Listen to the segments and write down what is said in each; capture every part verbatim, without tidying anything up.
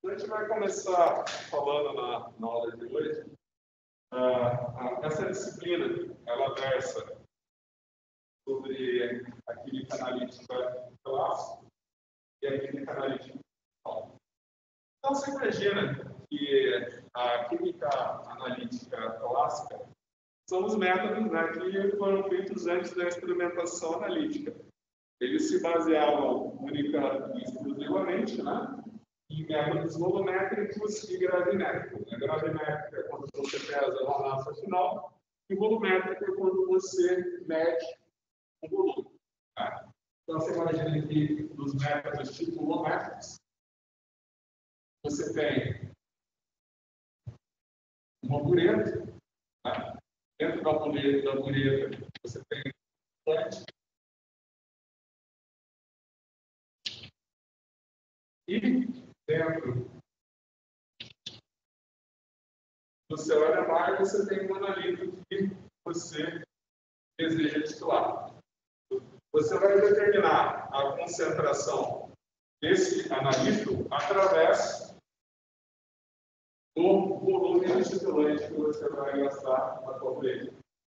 A gente vai começar falando na, na aula de hoje. Uh, essa disciplina, ela versa sobre a química analítica clássica e a química analítica funcional. Então, você imagina que a química analítica clássica são os métodos, né, que foram feitos antes da experimentação analítica. Eles se baseavam única e exclusivamente, né, em métodos volumétricos e gravimétricos. A gravimétrica é quando você pesa uma massa final, e volumétrica é quando você mede um volume. Tá? Então, você imagina que nos métodos tipo volumétricos, você tem uma bureta. Tá? Dentro da bureta, da bureta você tem um plante. E dentro do seu anemar, você tem um analito que você deseja destilar. Você vai determinar a concentração desse analito através do volume de destilante que você vai gastar na sua bureta.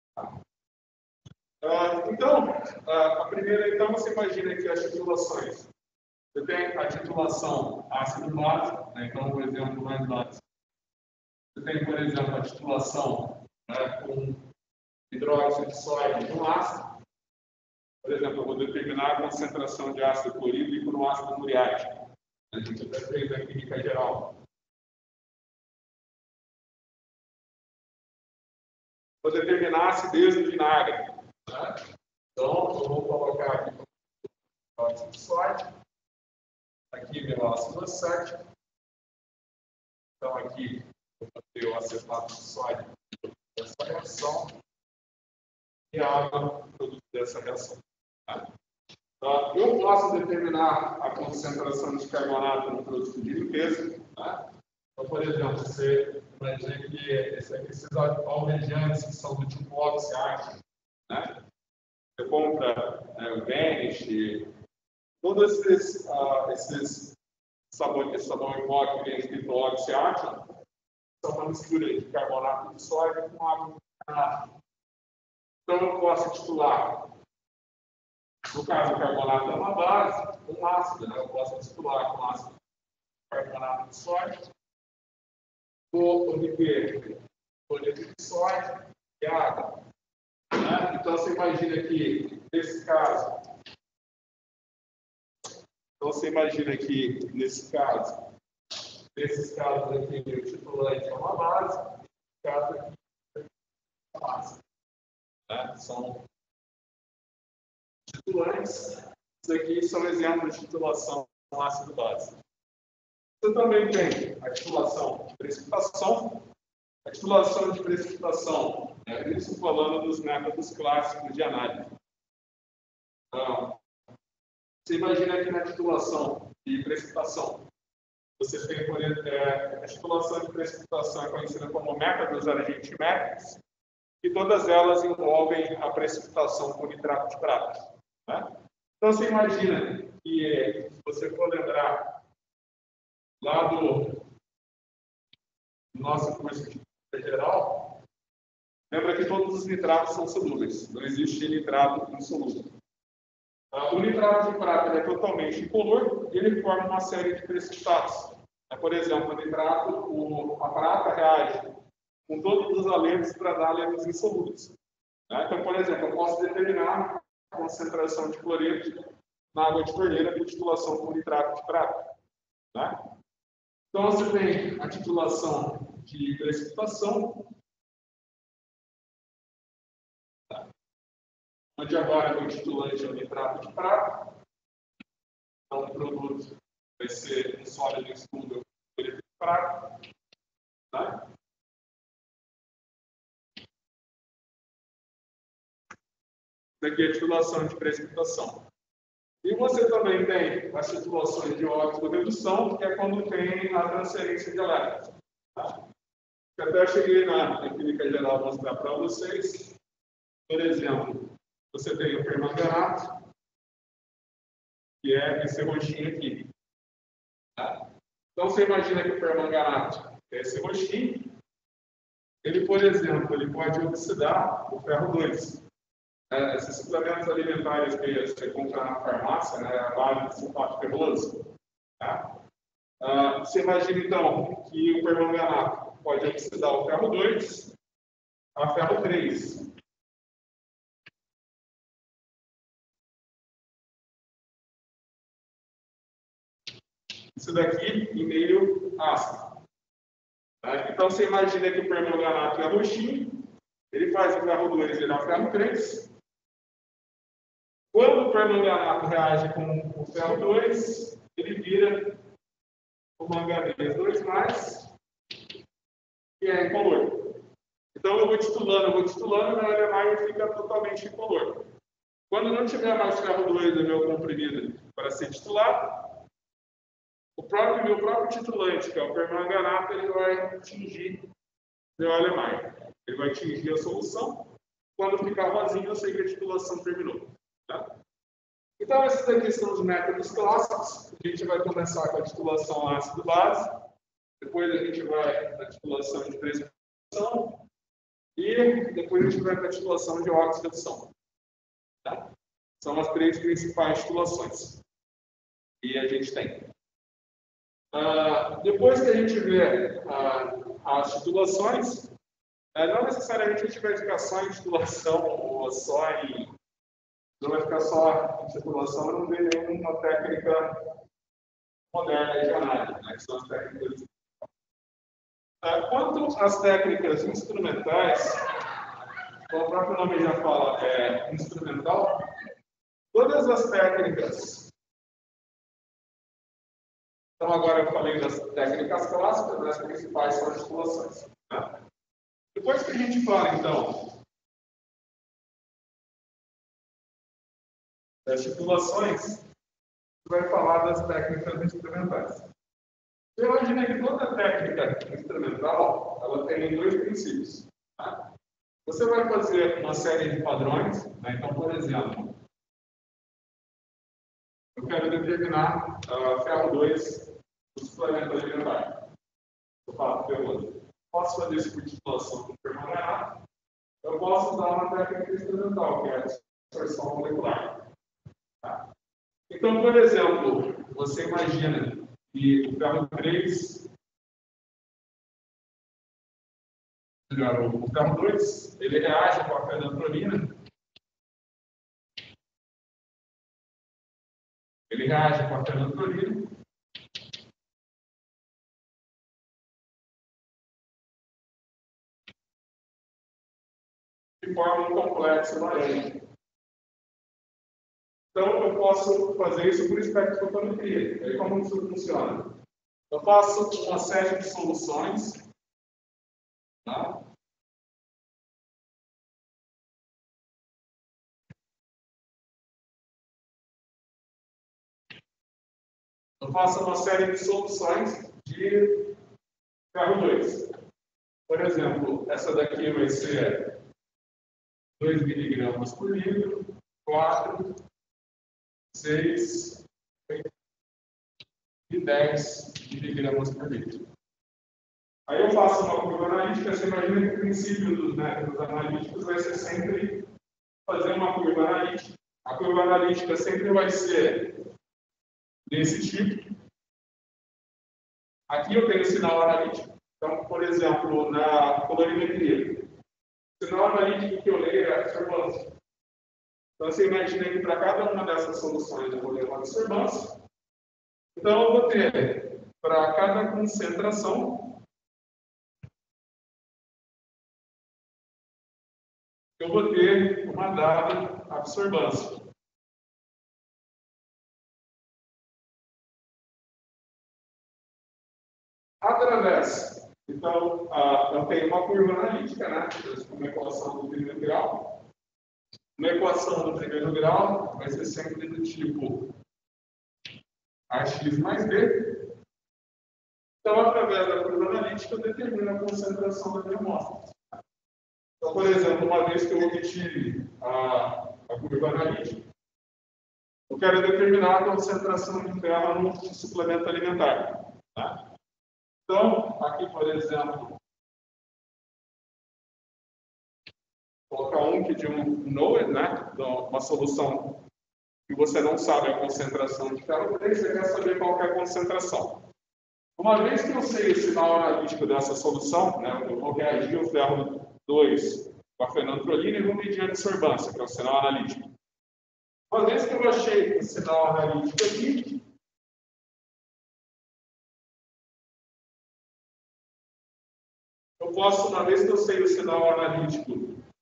Uh, então, uh, a primeira, então, você imagina que as titulações. Você tem a titulação ácido-base, né? Então, um exemplo mais básico. Você tem, por exemplo, a titulação, né, com hidróxido de sódio de um ácido. Por exemplo, eu vou determinar a concentração de ácido clorídrico no ácido muriático. A gente até fez a química geral. Vou determinar a acidez do vinagre. Né? Então, eu vou colocar aqui o hidróxido de sódio. Aqui meu ácido acético. Então, aqui eu vou ter o acetato de sódio dessa reação e a água produto dessa reação. Tá? Uh, eu posso determinar a concentração de carbonato no produto de limpeza. Tá? Então, por exemplo, você imagina que esse aqui, esses alvejantes que são do tipo oxiático, né? Você compra né, o Vanish, todos esses, uh, esses sabões, esse sabão em pó que vem escrito oxiático, são uma mistura de carbonato de sódio com água de carbonato. Então, eu posso titular, no caso, o carbonato é uma base, um ácido, né? Eu posso titular com ácido carbonato de sódio, vou obter cloreto de sódio e água. Né? Então, você imagina que, nesse caso, então você imagina que, nesse caso, nesses casos aqui, o titulante é uma base, nesse caso aqui é uma base. Né? São titulantes. Isso aqui são exemplos de titulação com ácido base. Você também tem a titulação de precipitação. A titulação de precipitação, é isso falando dos métodos clássicos de análise. Então, você imagina que na titulação de precipitação, você tem, por exemplo, é, a titulação de precipitação é conhecida como métodos argentimétricos, e todas elas envolvem a precipitação com nitrato de prata. Né? Então, você imagina que, se você for lembrar lá do nosso curso de química geral, lembra que todos os nitratos são solúveis, não existe nitrato insolúvel. O nitrato de prata é totalmente incolor e ele forma uma série de precipitados. Por exemplo, o nitrato, o, a prata reage com todos os haletos para dar haletos insolúveis. Então, por exemplo, eu posso determinar a concentração de cloreto na água de torneira por titulação com nitrato de prata. Então, você tem a titulação de precipitação, onde agora o titulante é o nitrato de prata. Então, o produto vai ser um sólido insolúvel com cloreto de prata. Tá? Aqui é a titulação de precipitação. E você também tem as titulações de óxido-redução, que é quando tem a transferência de elétrons. Tá? Eu até cheguei na, na química geral a mostrar para vocês. Por exemplo, você tem o permanganato, que é esse roxinho aqui. Tá? Então, você imagina que o permanganato é esse roxinho. Ele, por exemplo, ele pode oxidar o ferro dois. É, esses suplementos alimentares que você compra na farmácia, né, a base de sulfato ferroso, tá? Ah, você imagina, então, que o permanganato pode oxidar o ferro dois a ferro três. Isso daqui em meio ácido. Tá? Então, você imagina que o permanganato é roxinho, ele faz o ferro dois virar ferro três. Quando o permanganato reage com o ferro dois, ele vira o manganês dois mais, que é incolor. Então, eu vou titulando, eu vou titulando, meu elemento fica totalmente incolor. Quando não tiver mais ferro dois no meu comprimido para ser titulado, o próprio, meu próprio titulante, que é o permanganato, ele vai atingir meu elemento. Ele vai atingir a solução. Quando ficar vazio, eu sei que a titulação terminou. Tá? Então, esses aqui são os métodos clássicos. A gente vai começar com a titulação ácido-base. Depois a gente vai para a titulação de precipitação. E depois a gente vai para a titulação de oxidação. Tá? São as três principais titulações que a gente tem. Uh, depois que a gente vê uh, as titulações, uh, não necessariamente a gente vai ficar só em titulação ou só em. Não vai ficar só em titulação, não vê nenhuma técnica moderna de análise, né, que são as técnicas. Uh, quanto às técnicas instrumentais, como o próprio nome já fala, é instrumental, todas as técnicas. Então, agora eu falei das técnicas clássicas, né, as principais são as titulações. Né? Depois que a gente fala, então, das titulações, a gente vai falar das técnicas instrumentais. Você imagina que toda técnica instrumental, ela tem dois princípios. Tá? Você vai fazer uma série de padrões, né? Então, por exemplo, eu quero determinar uh, ferro dois do suplemento alimentar. Eu faço ferroso. Posso fazer isso por titulação com permanganato. Eu posso usar uma técnica instrumental, que é a dispersão molecular. Tá? Então, por exemplo, você imagina que o ferro três, melhor, o ferro dois, ele reage com a fenantrolina. Ele reage com a fenantrolina. E forma um complexo laranja. Então, eu posso fazer isso por espectrofotometria. Aí, como isso funciona? Eu faço uma série de soluções. Tá? Eu faço uma série de soluções de ferro dois. Por exemplo, essa daqui vai ser dois miligramas por litro, quatro, seis e dez miligramas por litro. Aí eu faço uma curva analítica. Você imagina que o princípio dos métodos analíticos vai ser sempre fazer uma curva analítica. A curva analítica sempre vai ser desse tipo. Aqui eu tenho sinal analítico. Então, por exemplo, na colorimetria, o sinal analítico que eu leio é a absorbância. Então, você imagina que para cada uma dessas soluções eu vou ler uma absorbância. Então, eu vou ter, para cada concentração, eu vou ter uma dada absorbância. Através, então, uh, eu tenho uma curva analítica, né? Uma equação do primeiro grau. Uma equação do primeiro grau vai ser sempre do tipo A x mais B. Então, através da curva analítica, eu determino a concentração da minha amostra. Então, por exemplo, uma vez que eu obtive a, a curva analítica, eu quero determinar a concentração de ferro no suplemento alimentar. Tá? Então, aqui, por exemplo, colocar um que de um knowledge, né? Então, uma solução que você não sabe a concentração de ferro três, você quer saber qual que é a concentração. Uma vez que eu sei o sinal analítico dessa solução, né, eu vou reagir ao ferro dois com a fenantrolina e vou medir a absorbância, que é o sinal analítico. Uma vez que eu achei o sinal analítico aqui, eu posso, uma vez que eu sei o sinal analítico,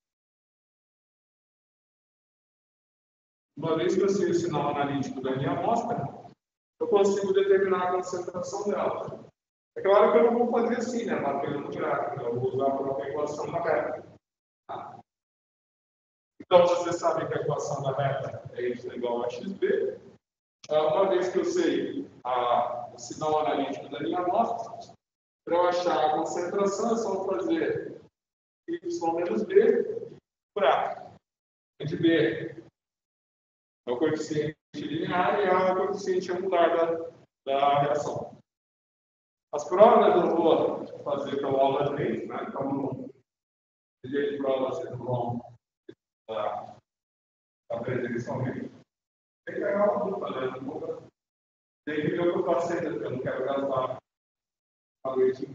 uma vez que eu sei o sinal analítico da minha amostra, eu consigo determinar a concentração dela. É claro que eu não vou fazer assim, né? Batendo no gráfico, eu vou usar a própria equação da reta. Tá? Então, você sabe que a equação da reta é y igual a xb. Uma vez que eu sei a, o sinal analítico da minha amostra, para eu achar a concentração, é só fazer y menos b por a, onde b é o coeficiente linear e a é o coeficiente angular da, da reação. As provas eu vou fazer pela aula três, né? Então, no dia de prova, vocês vão aprender somente. Tem que pegar uma dupla, né? Tem que ver o que eu passei, porque eu não quero gastar a noite.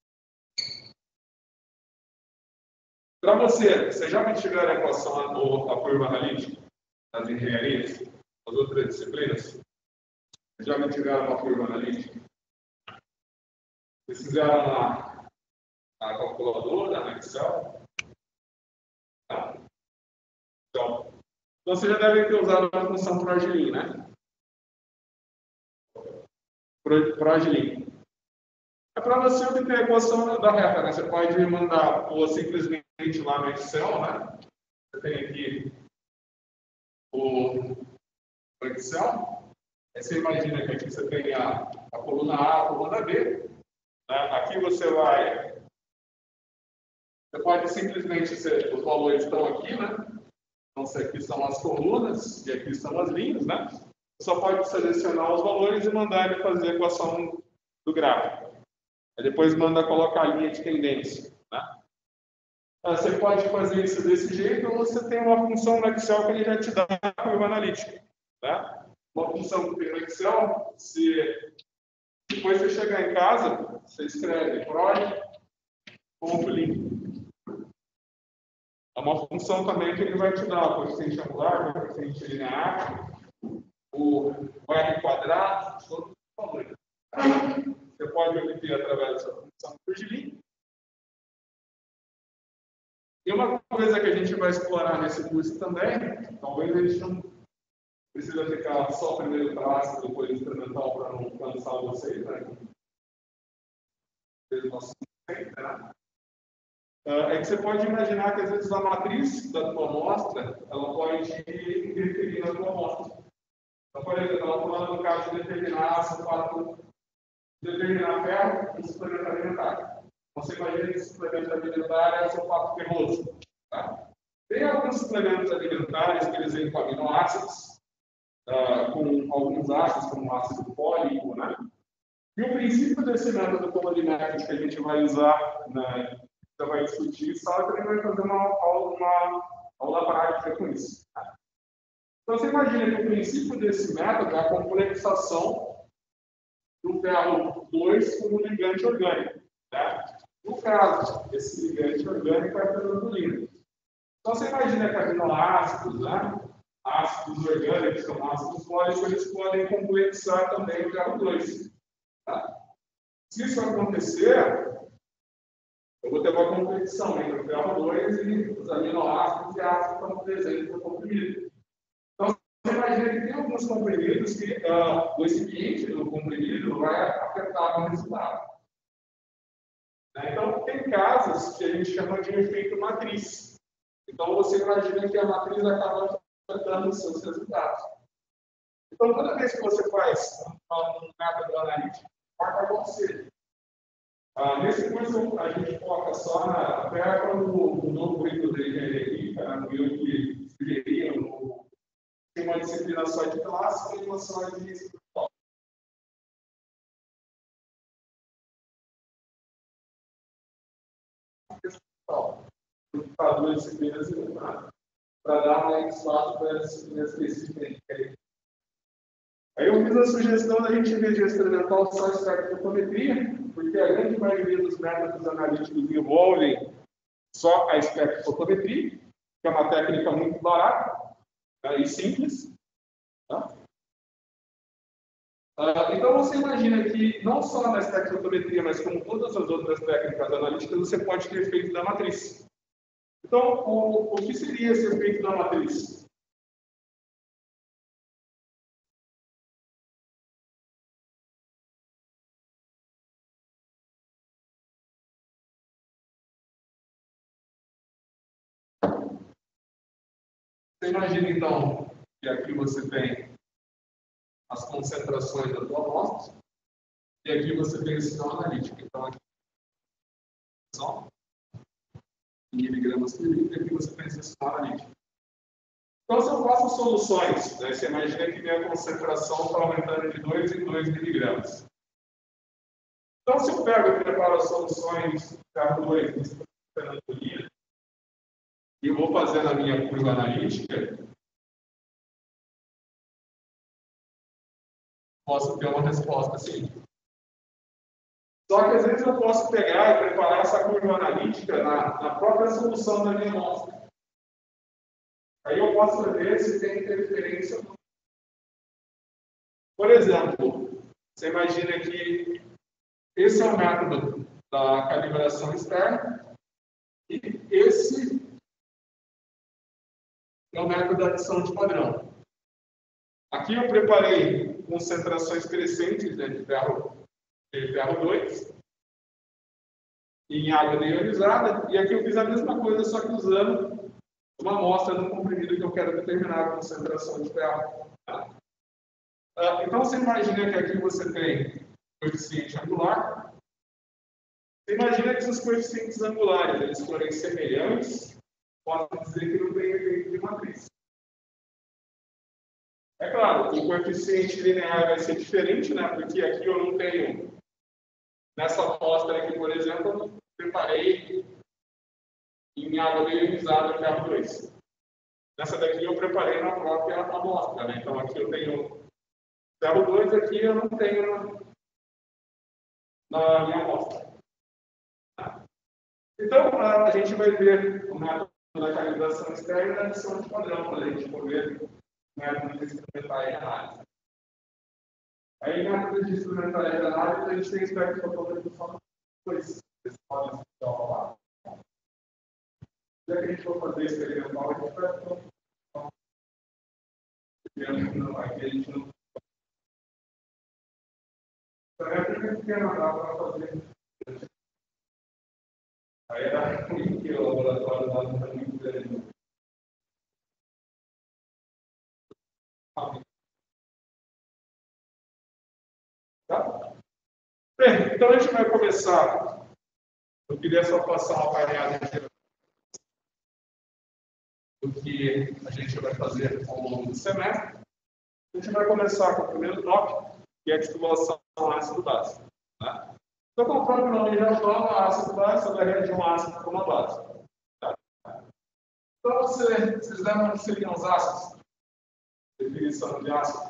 Para você, você já me tiveram a equação ou a curva analítica das engenharias, as outras disciplinas? Já me tiveram uma curva analítica? Vocês fizeram na, na calculadora, na Excel? Tá? Então, você já deve ter usado a função Progilin, né? Progilin. É para você obter a equação da reta, né? Você pode mandar ou simplesmente lá no Excel, né? Você tem aqui o, o Excel. Aí você imagina que aqui você tem a, a coluna A, a coluna B. Né? Aqui você vai... Você pode simplesmente... Ser, os valores estão aqui, né? Então, aqui são as colunas e aqui são as linhas, né? Você só pode selecionar os valores e mandar ele fazer a equação do gráfico. Aí depois manda colocar a linha de tendência, né? Você pode fazer isso desse jeito ou você tem uma função no Excel que ele já te dá a curva analítica, né? Uma função que tem no Excel, se depois você chegar em casa, você escreve proj.lin. É uma função também que ele vai te dar o coeficiente angular, o coeficiente linear, o R quadrado, todos os valores. Você pode obter através dessa função Progilin. E uma coisa que a gente vai explorar nesse curso também, talvez a gente não precisa ficar só o primeiro clássico, depois experimental para não cansar vocês, né? né? É que você pode imaginar que às vezes a matriz da tua amostra, ela pode interferir na tua amostra. Então, por exemplo, ela falando no caso de determinar o fato de determinar ferro e suplemento alimentar. Você imagina que suplemento alimentar é o sulfato ferroso. Tá? Tem alguns suplementos alimentares que eles vêm com aminoácidos, uh, com alguns ácidos, como o ácido fólico, né? E o princípio desse método colorimétrico que a gente vai usar, né, você vai discutir, só que ele vai fazer uma, uma aula prática com isso. Tá? Então, você imagina que o princípio desse método é a complexação do ferro dois com um ligante orgânico. Tá? No caso, esse ligante orgânico é a fenantrolina. Então, você imagina que aminoácidos, né? Ácidos orgânicos, como ácidos fólicos, eles podem complexar também o ferro dois. Tá? Se isso acontecer, eu vou ter uma competição entre o ferro dois e os aminoácidos e ácidos que estão presentes no comprimido. Então, você imagina que tem alguns comprimidos que uh, o recipiente do comprimido vai afetar no resultado. Né? Então, tem casos que a gente chama de efeito matriz. Então, você imagina que a matriz acaba afetando os seus resultados. Então, toda vez que você faz um método analítico, marca você. Ah, nesse curso, a gente foca só na. Até quando o novo currículo da engenharia, né, eu que escolheria, tem uma disciplina só de classe e uma só de para duas disciplinas e nada, para dar mais espaço para as disciplinas específicas. Aí eu fiz a sugestão da gente, em vez de experimental, só espectrofotometria, porque a grande maioria dos métodos analíticos envolvem só a espectrofotometria, que é uma técnica muito barata, né, e simples. Tá? Uh, então, você imagina que não só na espectrofotometria, mas como todas as outras técnicas analíticas, você pode ter efeito da matriz. Então, o, o que seria esse efeito da matriz? Você imagina, então, que aqui você tem as concentrações da tua amostra, e aqui você tem o sinal analítico. Então, aqui são miligramas por litro, e aqui você tem esse sinal analítico. Então, se eu faço soluções, né, você imagina que minha concentração está aumentando de dois em dois miligramas. Então, se eu pego e preparo as soluções carro dois, e vou fazer na minha curva analítica, posso ter uma resposta assim. Só que às vezes eu posso pegar e preparar essa curva analítica na, na própria solução da minha amostra. Aí eu posso ver se tem interferência. Por exemplo, você imagina que esse é o método da calibração externa e esse é o método da adição de padrão. Aqui eu preparei concentrações crescentes, né, de ferro de ferro dois em água deionizada, e aqui eu fiz a mesma coisa, só que usando uma amostra do comprimido que eu quero determinar a concentração de ferro. Tá? Uh, então, você imagina que aqui você tem coeficiente angular. Você imagina que se os coeficientes angulares eles forem semelhantes, pode dizer que não tem efeito de matriz. É claro, o coeficiente linear vai ser diferente, né? Porque aqui eu não tenho. Nessa amostra aqui, por exemplo, eu preparei em água deionizada ferro dois. Nessa daqui eu preparei na própria amostra, né? Então aqui eu tenho ferro dois, aqui eu não tenho na, na minha amostra. Então a gente vai ver o método da calibração externa e da adição de padrão, quando a gente for ver o método de instrumentais de análise. Aí, na método de instrumentais de análise, a gente tem espectrofotometria dois. Vocês podem estudar lá. Já que a gente for fazer experimental, a gente vai aqui a gente não. Também a primeira pequena dá para fazer. Aí era ruim que o laboratório lá não está muito grande. Tá? Bem, então a gente vai começar. Eu queria só passar uma variável do que a gente vai fazer ao longo do semestre. A gente vai começar com o primeiro tópico, que é a estimulação ácido base. Tá? Então, como o próprio nome já fala, ácido base, você vai reagir um ácido com uma base. Tá? Então, você, vocês lembram que seriam os ácidos? Definição de ácido.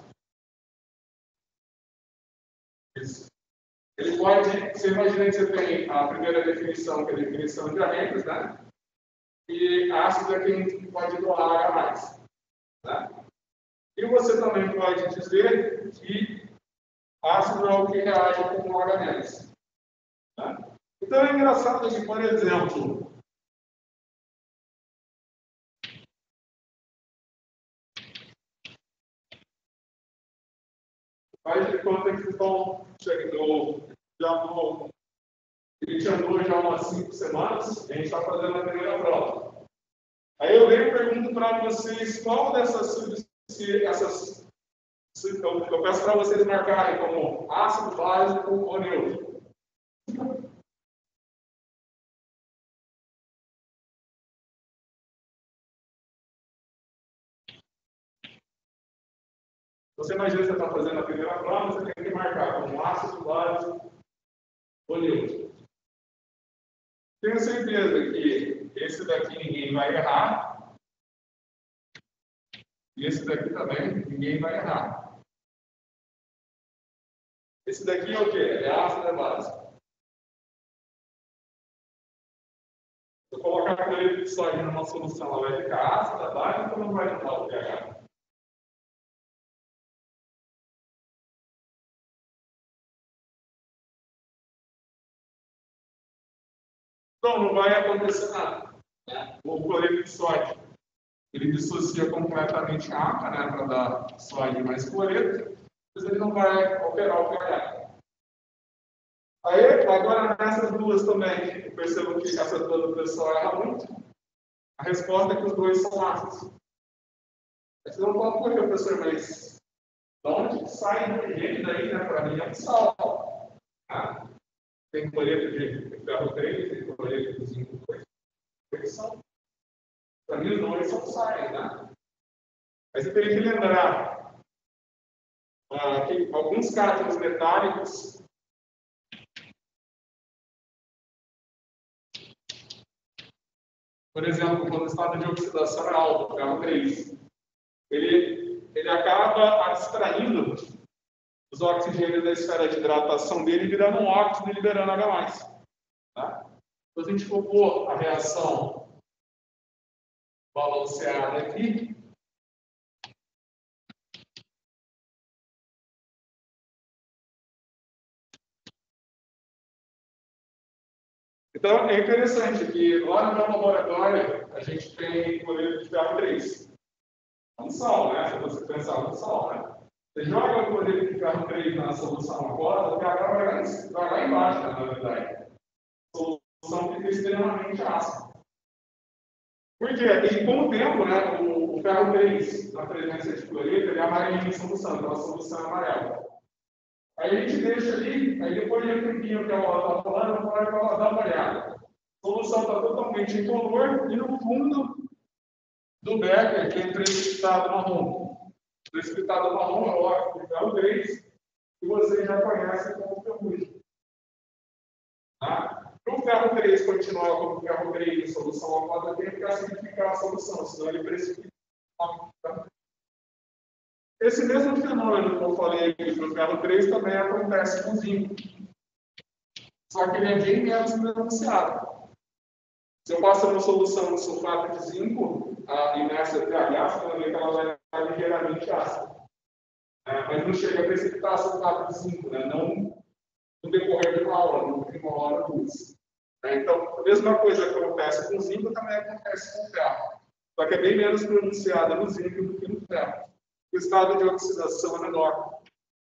Isso. Ele pode, você imagina que você tem a primeira definição, que é a definição de Arrhenius, né? E ácido é quem pode doar H mais. Né? E você também pode dizer que ácido é o que reage com o H menos. Né? Então é engraçado que, por exemplo, faz de conta que vocês estão chegando já no. A gente andou já umas cinco semanas, a gente está fazendo a primeira prova. Aí eu venho e pergunto para vocês qual dessas substâncias, eu, eu peço para vocês marcarem como ácido básico ou neutro. Você imagina que você está fazendo a primeira prova, você tem que marcar como ácido básico ou neutro. Tenho certeza que esse daqui ninguém vai errar. E esse daqui também ninguém vai errar. Esse daqui é o quê? É ácido, é básico. Se eu colocar a cloreto de sódio numa solução, ela vai ficar ácida, básica ou não vai mudar o pH? Então, não vai acontecer nada. Né? O cloreto de sódio, ele dissocia completamente a água, né, para dar sódio mais cloreto, mas ele não vai alterar o pH. Aí, agora nessas duas também, eu percebo que essa duas do pessoal erra muito. A resposta é que os dois são ácidos. Aí vocês vão falar, por que, professor, mas de onde sai hidrogênio daí, né? Para mim é um sal. Ah, tem cloreto de ferro três, tem cloreto de zinco dois. Eles são. Para mim, os dois são sais, né? Mas você teria que lembrar ah, que alguns cátions metálicos. Por exemplo, quando o estado de oxidação é alto, ferro três, ele, ele acaba abstraindo os oxigênios da esfera de hidratação dele, virando um óxido e liberando H mais. Tá? Então, se a gente for pôr a reação balanceada aqui, então é interessante que lá no meu laboratório a gente tem cloreto de ferro três. É um sal, né? Se você pensar no sal, né? Você joga o cloreto de ferro três na solução aquosa, o pH vai lá, vai lá embaixo, né, na verdade. A solução fica extremamente ácida. Por quê? E com o tempo, né, o, o ferro três, na presença de cloreto, ele é amarelinho em solução, então a solução é amarela. Aí a gente deixa ali, aí depois de um tempinho que a aula está falando, eu vou falar, dar uma olhada. A solução está totalmente incolor e no fundo do becker tem precipitado marrom. O precipitado marrom é o óxido de ferro três, que vocês já conhecem como ferrugem. Tá? Para o ferro três continuar como ferro três em solução aquosa, tem que acidificar a solução, senão ele precipita. Esse mesmo fenômeno que eu falei aqui para o ferro três também acontece com o zinco. Só que ele é bem menos pronunciado. Se eu passo uma solução de sulfato de zinco, a inércia pH, você vai ver que ela vai estar ligeiramente ácida. É, mas não chega a precipitar sulfato de zinco, né? Não no decorrer de uma aula, no de uma hora duas. É, então, a mesma coisa que acontece com o zinco também acontece com o ferro. Só que é bem menos pronunciada no zinco do que no ferro. O estado de oxidação é menor.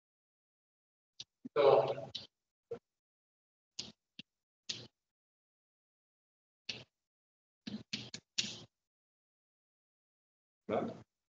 Então, né?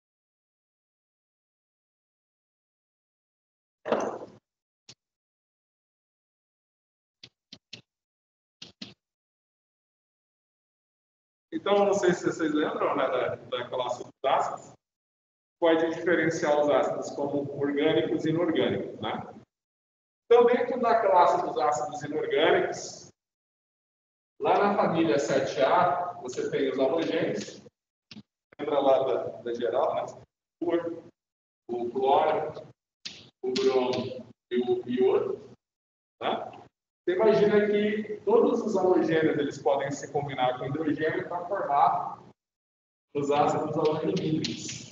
Então, não sei se vocês lembram, né, da, da classe dos ácidos, pode diferenciar os ácidos como orgânicos e inorgânicos, né? Então, dentro da classe dos ácidos inorgânicos, lá na família sete A, você tem os halogênios, lembra lá da, da geral, né? O cloro, o bromo e o iodo, tá? Você imagina que todos os halogênios eles podem se combinar com hidrogênio para formar os ácidos halogenídricos.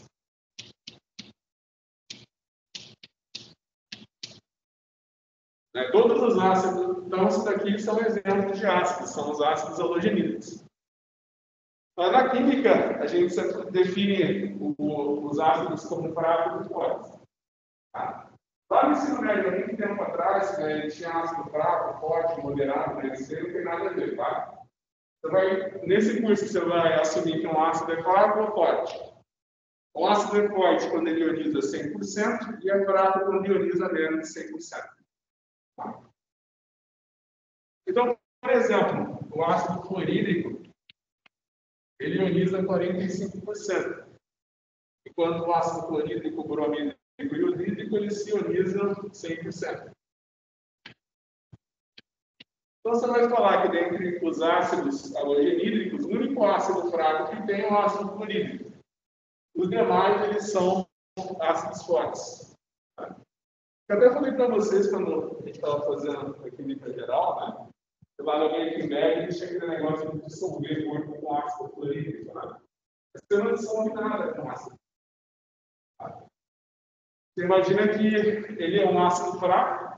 Né? Todos os ácidos, então, esses daqui são exemplos de ácidos, são os ácidos halogenídricos. Mas na química, a gente sempre define o, os ácidos como fracos e fortes. Tá? Lá no ensino médio, há muito tempo atrás, né, tinha ácido fraco, forte, moderado, né, isso não tem nada a ver, tá? Você vai, nesse curso, você vai assumir que um ácido é fraco ou forte. O ácido é forte quando ele ioniza cem por cento e é fraco quando ioniza menos de cem por cento. Tá? Então, por exemplo, o ácido clorídrico, ele ioniza quarenta e cinco por cento. Enquanto o ácido clorídrico, bromídrico e iodídrico, eles se ionizam cem por cento. Então, você vai falar que dentre os ácidos halogenídricos, o único ácido fraco que tem é o ácido clorídrico. Os demais, eles são ácidos fortes. Tá? Eu até falei para vocês, quando a gente estava fazendo a química geral, né? Lá no Weinberg, eles tinha aquele negócio de dissolver corpo com ácido clorídrico. Né? Você não dissolve nada com ácido. Tá? Você imagina que ele é um ácido fraco,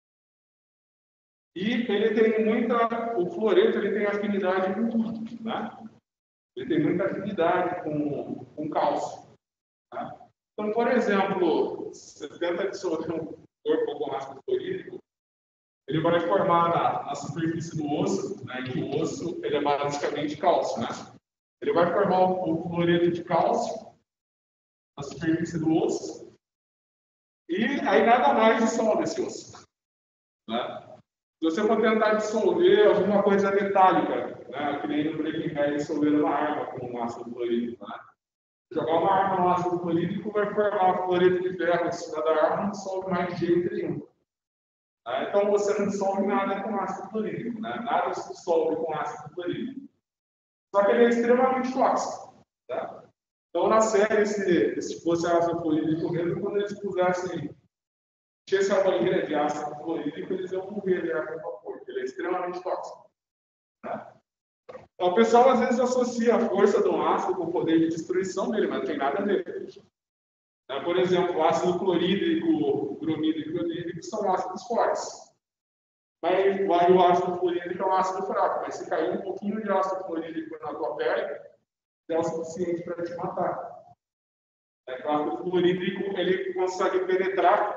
e ele tem muita, o fluoreto ele tem afinidade com tudo, né? Ele tem muita afinidade com, com cálcio. Tá? Então, por exemplo, se você tenta dissolver um corpo com ácido clorídrico, ele vai formar na, na superfície do osso, né? Que o osso ele é basicamente cálcio, né? Ele vai formar o, o fluoreto de cálcio na superfície do osso, e aí nada mais dissolve esse osso, né? Se você for tentar dissolver alguma coisa metálica, né, que nem no Breaking Bad dissolver uma arma com um ácido clorídrico, né? Jogar uma arma no ácido clorídrico vai formar fluoreto de ferro em cima da arma, não dissolve mais de jeito nenhum. Né? Então você não dissolve nada com ácido clorídrico, né? Nada se dissolve com ácido clorídrico. Só que ele é extremamente tóxico. Tá? Então na série, se, se fosse ácido clorídrico mesmo, quando eles pusessem enchesse a banheira de ácido clorídrico, eles iam morrer de água com vapor, porque ele é extremamente tóxico. Tá? Então, o pessoal às vezes associa a força do ácido com o poder de destruição dele, mas não tem nada a ver. Tá? Por exemplo, o ácido clorídrico, bromídrico e clorídrico são ácidos fortes. Mas o ácido clorídrico é um ácido fraco, mas se cair um pouquinho de ácido clorídrico na tua pele, é o suficiente para te matar. É claro que o clorídrico ele consegue penetrar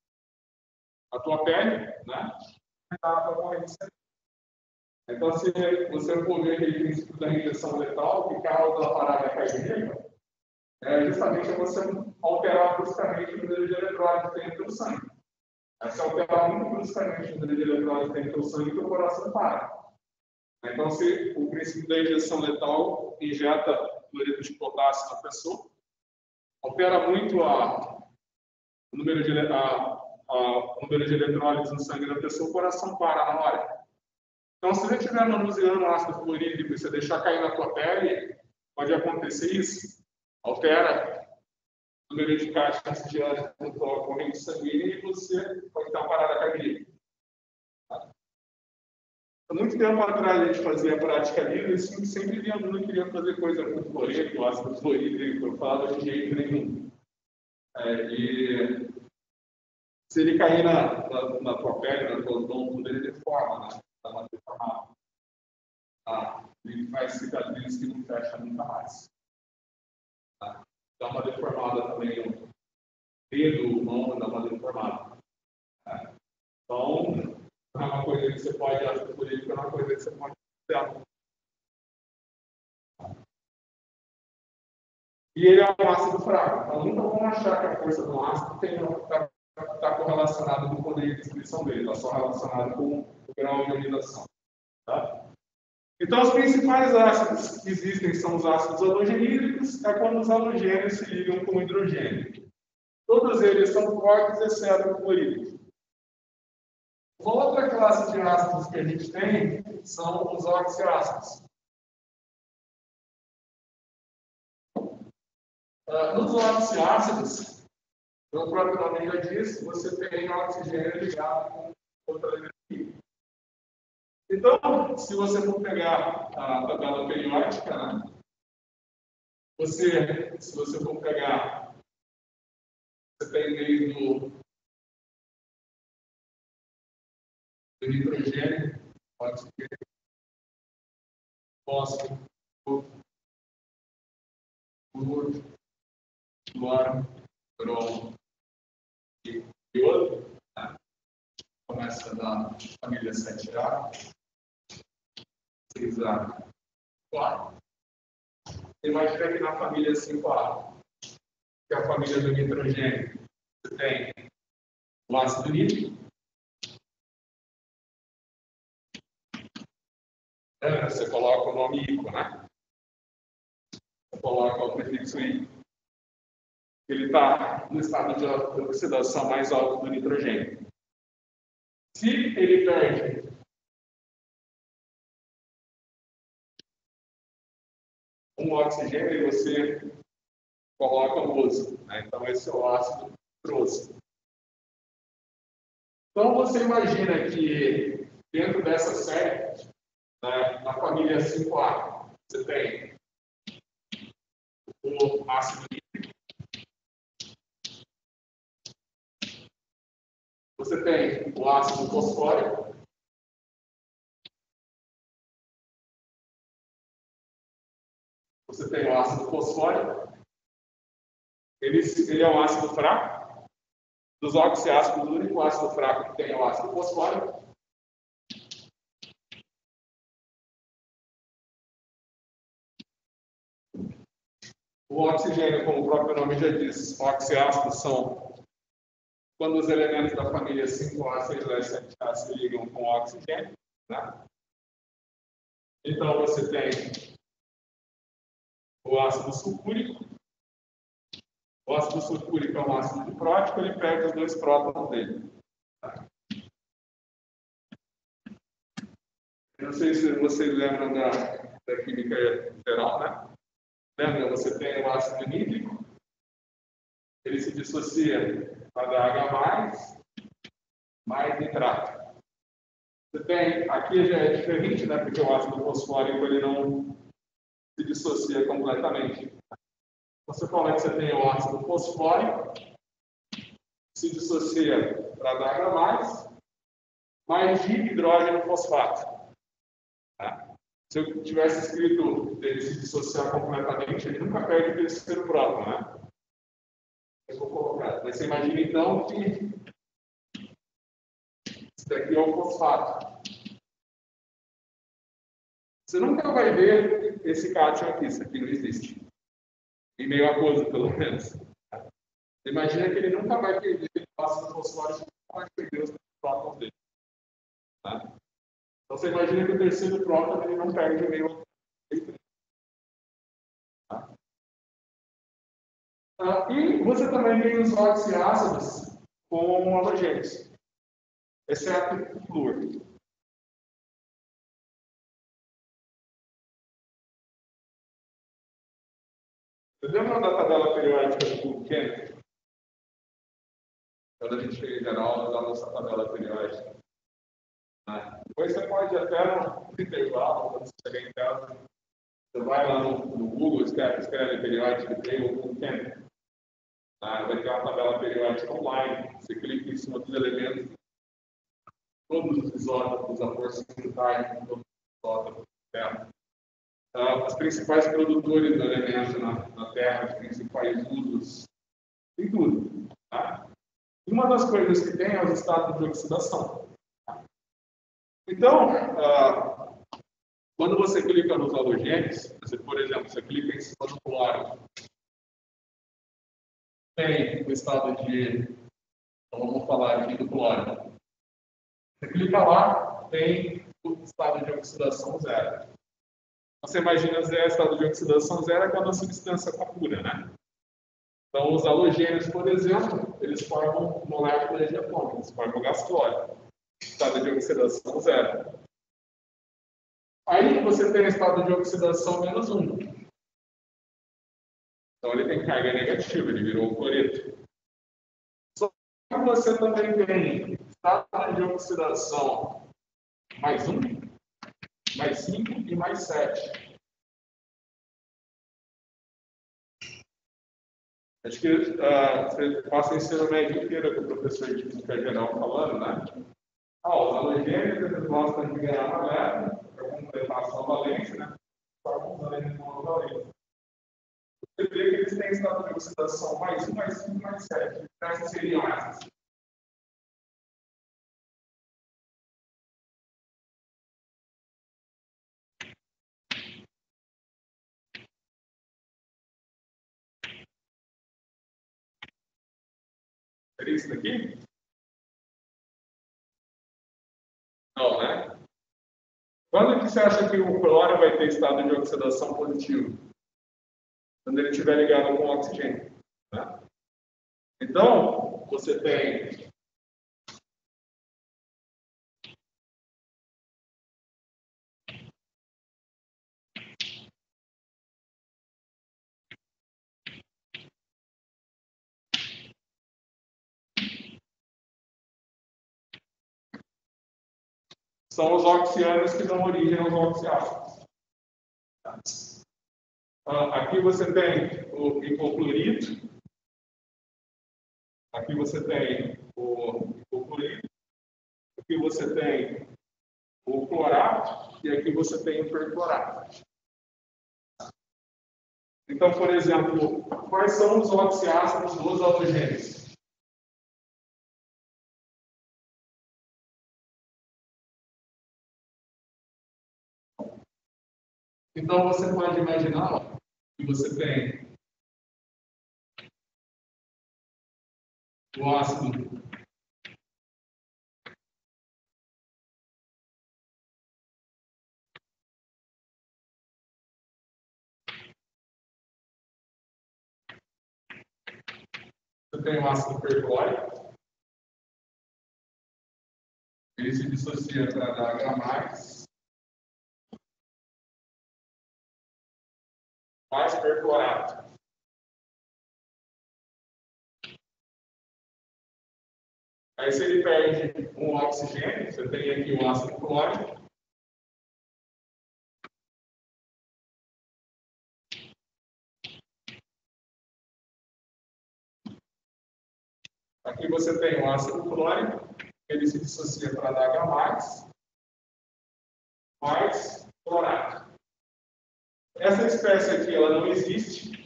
a tua pele, né? A tua corrente. Então, se você for ver aquele princípio da injeção letal, que causa a parada cardíaca, é justamente você alterar bruscamente o número de eletrólitos dentro do sangue. Se alterar muito bruscamente o número de eletrólitos dentro do sangue, o coração para. Então, se o princípio da injeção letal injeta cloreto de potássio na pessoa, altera muito a, o número de a, o número de eletrólitos no sangue da pessoa, o coração para na hora. Então, se você estiver manuseando ácido clorídrico e você deixar cair na tua pele, pode acontecer isso. Altera o número de caixas de ânimo da tua corrente sanguínea e você pode ter uma parada cardíaca. Tá? Há muito tempo atrás a gente fazia a prática livre e sempre via aluno que queria fazer coisa com fluoreto, ácido clorídrico, eu falava de jeito nenhum. É, e se ele cair na, na, na tua pele, na tua odonto, ele deforma, né? Dá uma deformada. Tá? Ele faz cicatrizes que não fecha nunca mais. Tá? Dá uma deformada também no dedo, mão, dá uma deformada. Tá? Então, não é uma coisa que você pode, ácido clorídrico é uma coisa que você pode fazer. E ele é um ácido fraco. Então, nunca vão achar que a força do ácido está tá correlacionada com o poder de destruição dele, está só relacionado com o grau de ionização. Tá? Então, os principais ácidos que existem são os ácidos halogenídricos, é quando os halogênios se ligam com o hidrogênio. Todos eles são fortes, exceto o clorídrico. Uma outra classe de ácidos que a gente tem são os oxiácidos. Uh, nos oxiácidos, o próprio nome já diz, você tem oxigênio ligado com outra energia. Então, se você for pegar a tabela periódica, né, você, se você for pegar, você tem desde o do nitrogênio, oxigênio, fósforo, flúor, cloro, bromo e iodo, né? Começa da família sete A, seis A, quatro. Imagina que na família cinco A, que é a família do nitrogênio, você tem o ácido nítrico, é, você coloca o nome ico, né? Você coloca o prefixo I. Ele está no estado de oxidação mais alto do nitrogênio. Se ele perde um oxigênio e você coloca o uso. Né? Então, esse é o ácido nitroso. Então, você imagina que dentro dessa série, né, na família cinco A, você tem o ácido nítrico, você tem o ácido fosfórico, você tem o ácido fosfórico, ele, ele é um ácido fraco. Dos oxiácidos, o único ácido fraco que tem é o ácido fosfórico. O oxigênio, como o próprio nome já diz, oxiácidos são quando os elementos da família cinco A, seis A e sete A se ligam com o oxigênio. Né? Então, você tem o ácido sulfúrico. O ácido sulfúrico é um ácido diprótico, ele perde os dois prótons dele. Eu não sei se vocês lembram da, da química geral, né? Lembra, você tem o ácido nítrico, ele se dissocia para H mais, mais nitrato. Você tem, aqui já é diferente, né? Porque o ácido fosfórico ele não se dissocia completamente. Você fala que você tem o ácido fosfórico, se dissocia para dar H mais, mais de hidrogeno fosfato. Tá? Se eu tivesse escrito ele se dissociar completamente, ele nunca perde o terceiro próton, né? Eu vou colocar. Mas você imagina então que isso daqui é o fosfato. Você nunca vai ver esse cátion aqui, isso aqui não existe. Em meio aquoso, pelo menos. Você imagina que ele nunca vai perder o ácido fosfórico, nunca vai perder os prótons dele. Tá? Então você imagina que o terceiro próton ele não perde meio aquoso. Tá? Ah, e você também tem os oxiácidos com halogênios, exceto o flúor. Você lembra da tabela periódica do Buchanan? Quando a gente chega em geral, usar a nossa tabela periódica. Né? Depois você pode até no intervalo, quando você chegar em casa, você vai lá no, no Google, escreve, escreve periódica table Buchanan. Ah, vai ter uma tabela periódica online. Você clica em cima dos elementos, todos os isótopos, a porcentagem de todos os isótopos da Terra. Ah, os principais produtores do elemento na, na Terra, os principais usos, tem tudo. Tá? E uma das coisas que tem é os estados de oxidação. Tá? Então, ah, quando você clica nos halogênios, você, por exemplo, você clica em cima do cloro, tem o estado de, então vamos falar aqui do cloro. Você clica lá, tem o estado de oxidação zero. Você imagina zero, estado de oxidação zero é quando a substância está pura, né? Então, os halogênios, por exemplo, eles formam moléculas de atômicos, formam gás cloro. Estado de oxidação zero. Aí você tem o estado de oxidação menos um. Então, ele tem carga negativa, ele virou um cloreto. Só que você também tem estado de oxidação mais um, mais cinco e mais sete. Acho que uh, você passa o ensino médio inteiro com o professor de física geral falando, né? Ah, os halogênios eles gostam de ganhar uma leva para completar a sua valência, né? Formam os halogênios monovalentes. Você vê que eles têm estado de oxidação mais um, mais cinco, mais sete. Quais seriam essas? Seria isso daqui? Não, né? Quando que você acha que o cloro vai ter estado de oxidação positivo? Quando ele estiver ligado com o oxigênio. Né? Então, você tem são os oxianos que dão origem aos oxiácidos. Aqui você tem o hipoclorito. Aqui você tem o hipoclorito. Aqui você tem o clorato. E aqui você tem o perclorato. Então, por exemplo, quais são os oxiácidos dos halogênios? Então, você pode imaginar ó, que você tem o ácido você tem o ácido perclórico, ele se dissocia para dar H mais, mais perclorato. Aí, se ele perde um oxigênio, você tem aqui o ácido clórico. Aqui você tem o ácido clórico, ele se dissocia para dar H mais, mais clorato. Essa espécie aqui, ela não existe.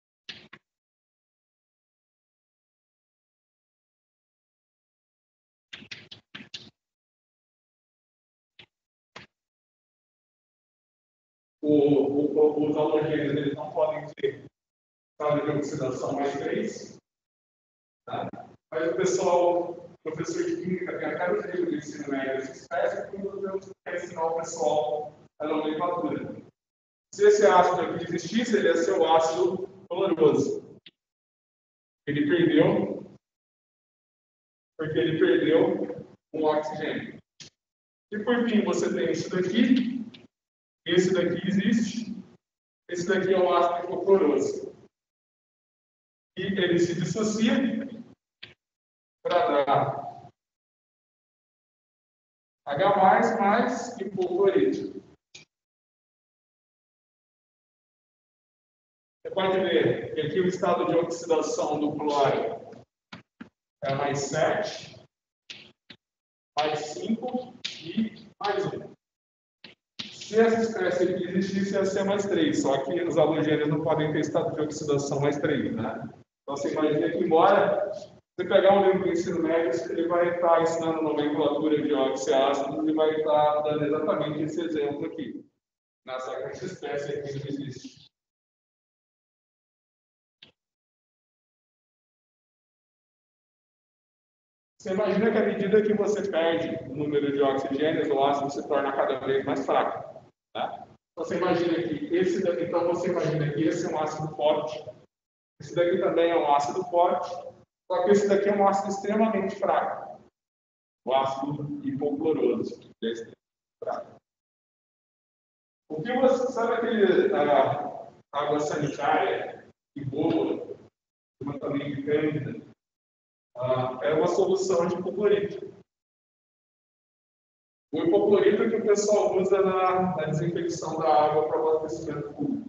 O, o, os halogênios eles não podem ter estado de oxidação mais três. Tá? Mas o pessoal, professor de química, tem a cada livro de ensino médio dessa espécie, que eu quero ensinar o pessoal a nomenclatura. Se esse ácido aqui existisse, ele ia ser o ácido cloroso. Ele perdeu, porque ele perdeu um oxigênio. E por fim, você tem isso daqui. Esse daqui existe. Esse daqui é o ácido hipocloroso. E ele se dissocia para dar H mais mais hipoclorito. Você pode ver que aqui o estado de oxidação do cloro é mais sete, mais cinco e mais um. Se essa espécie aqui existisse, ia ser mais três, só que os halogênios não podem ter estado de oxidação mais três, né? Então você imagina que, embora você pegar um livro do ensino médio, ele vai estar ensinando nomenclatura de oxiácidos e vai estar dando exatamente esse exemplo aqui. Nessa essa espécie aqui não existe. Você imagina que à medida que você perde o número de oxigênios, o ácido se torna cada vez mais fraco. Tá? Então, você imagina que esse daqui, então você imagina que esse é um ácido forte, esse daqui também é um ácido forte, só que esse daqui é um ácido extremamente fraco, o ácido hipocloroso. Esse fraco. O que você sabe aquele a, água sanitária e boa, uma também de cândida, ah, é uma solução de hipoclorito. O hipoclorito é que o pessoal usa na, na desinfecção da água para o abastecimento público.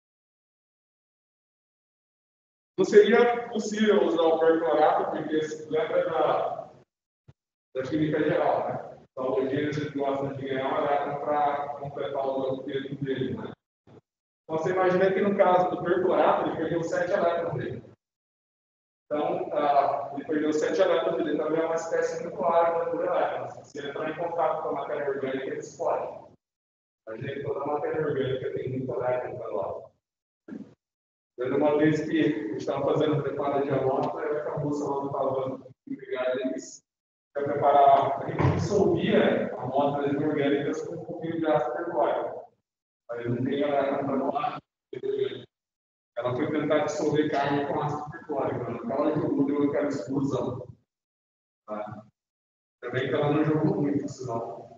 Não seria possível usar o perclorato, porque se lembra da, da química geral, né? Os halogênios eles gostam de ganhar uma elétron para completar o alqueiro dele, né? Então você imagina que no caso do perclorato, ele perdeu sete elétrons dele. Então, uh, ele perdeu sete elétrons, ele também é uma espécie muito clara de elétrons. Se ele entrar em contato com a matéria orgânica, ele explode. A gente, toda a matéria orgânica tem muito elétron para lá. Eu, uma vez que a gente estava fazendo preparo de amostra, eu a moça lá estava ligada, eles iam preparar, a gente dissolvia amostras orgânicas com um pouquinho de ácido perclórico. Aí não tem elétron para lá. Ela foi tentar dissolver carne com ácido perclórico. Ela jogou, deu aquela explosão. Tá? Também que ela não jogou muito, senão.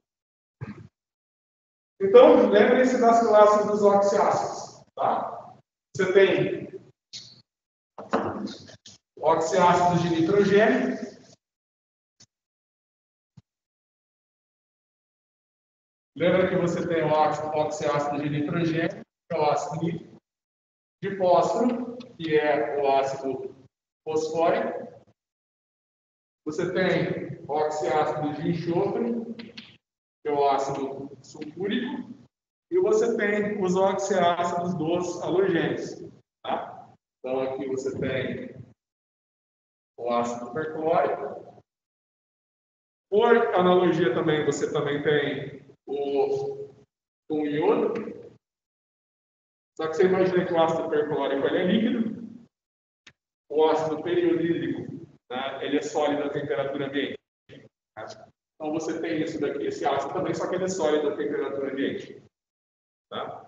Então, lembrem-se das classes dos oxiácidos. Tá? Você tem oxiácidos de nitrogênio. Lembra que você tem o oxiácido de nitrogênio, que é o ácido nítrico, de fósforo, que é o ácido fosfórico. Você tem o oxiácido de enxofre, que é o ácido sulfúrico, e você tem os oxiácidos dos halogênios. Tá? Então, aqui você tem o ácido perclórico. Por analogia também, você também tem o, o iodo. Só que você imagina que o ácido perclórico ele é líquido, o ácido periodídrico, né, ele é sólido a temperatura ambiente. Tá? Então você tem isso daqui, esse ácido também, só que ele é sólido a temperatura ambiente. Tá?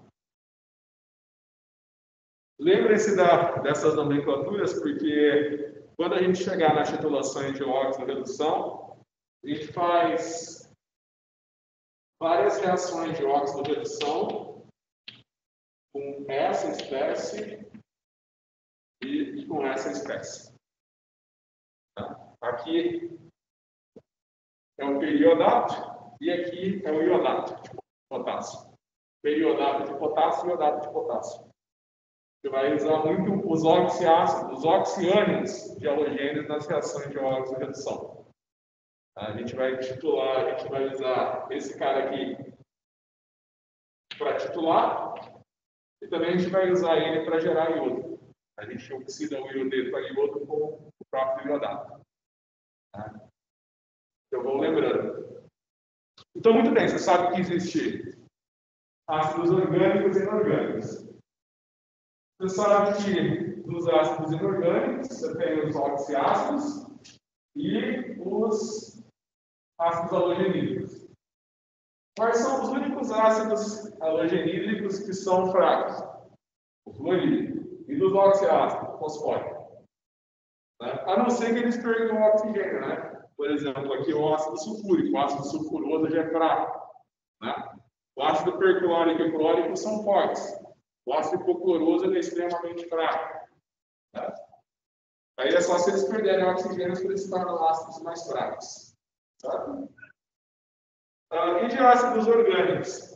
Lembrem-se dessas nomenclaturas, porque quando a gente chegar nas titulações de óxido redução, a gente faz várias reações de óxido redução com essa espécie e, e com essa espécie. Tá? Aqui é o periodato e aqui é o iodato de potássio. Periodato de potássio e iodato de potássio. Você vai usar muito os oxiácidos, os oxiânions de halogênios nas reações de óxido redução. A gente vai titular, a gente vai usar esse cara aqui para titular e também a gente vai usar ele para gerar iodo. A gente oxida o iodeto para iodo com o próprio iodato. Tá? Eu vou lembrando. Então, muito bem, você sabe que existe ácidos orgânicos e inorgânicos. Você sabe que dos ácidos inorgânicos, você tem os oxiácidos e os ácidos halogenídricos. Quais são os únicos ácidos halogenídricos que são fracos? O fluorídrico. E dos oxiácidos, o fosfórico. Né? A não ser que eles percam o oxigênio, né? Por exemplo, aqui o ácido sulfúrico. O ácido sulfuroso já é fraco. Né? O ácido perclórico e clórico são fortes. O ácido hipocloroso é extremamente fraco. Né? Aí é só se eles perderem o oxigênio que eles se tornam ácidos mais fracos. Tá? Ah, e de ácidos orgânicos?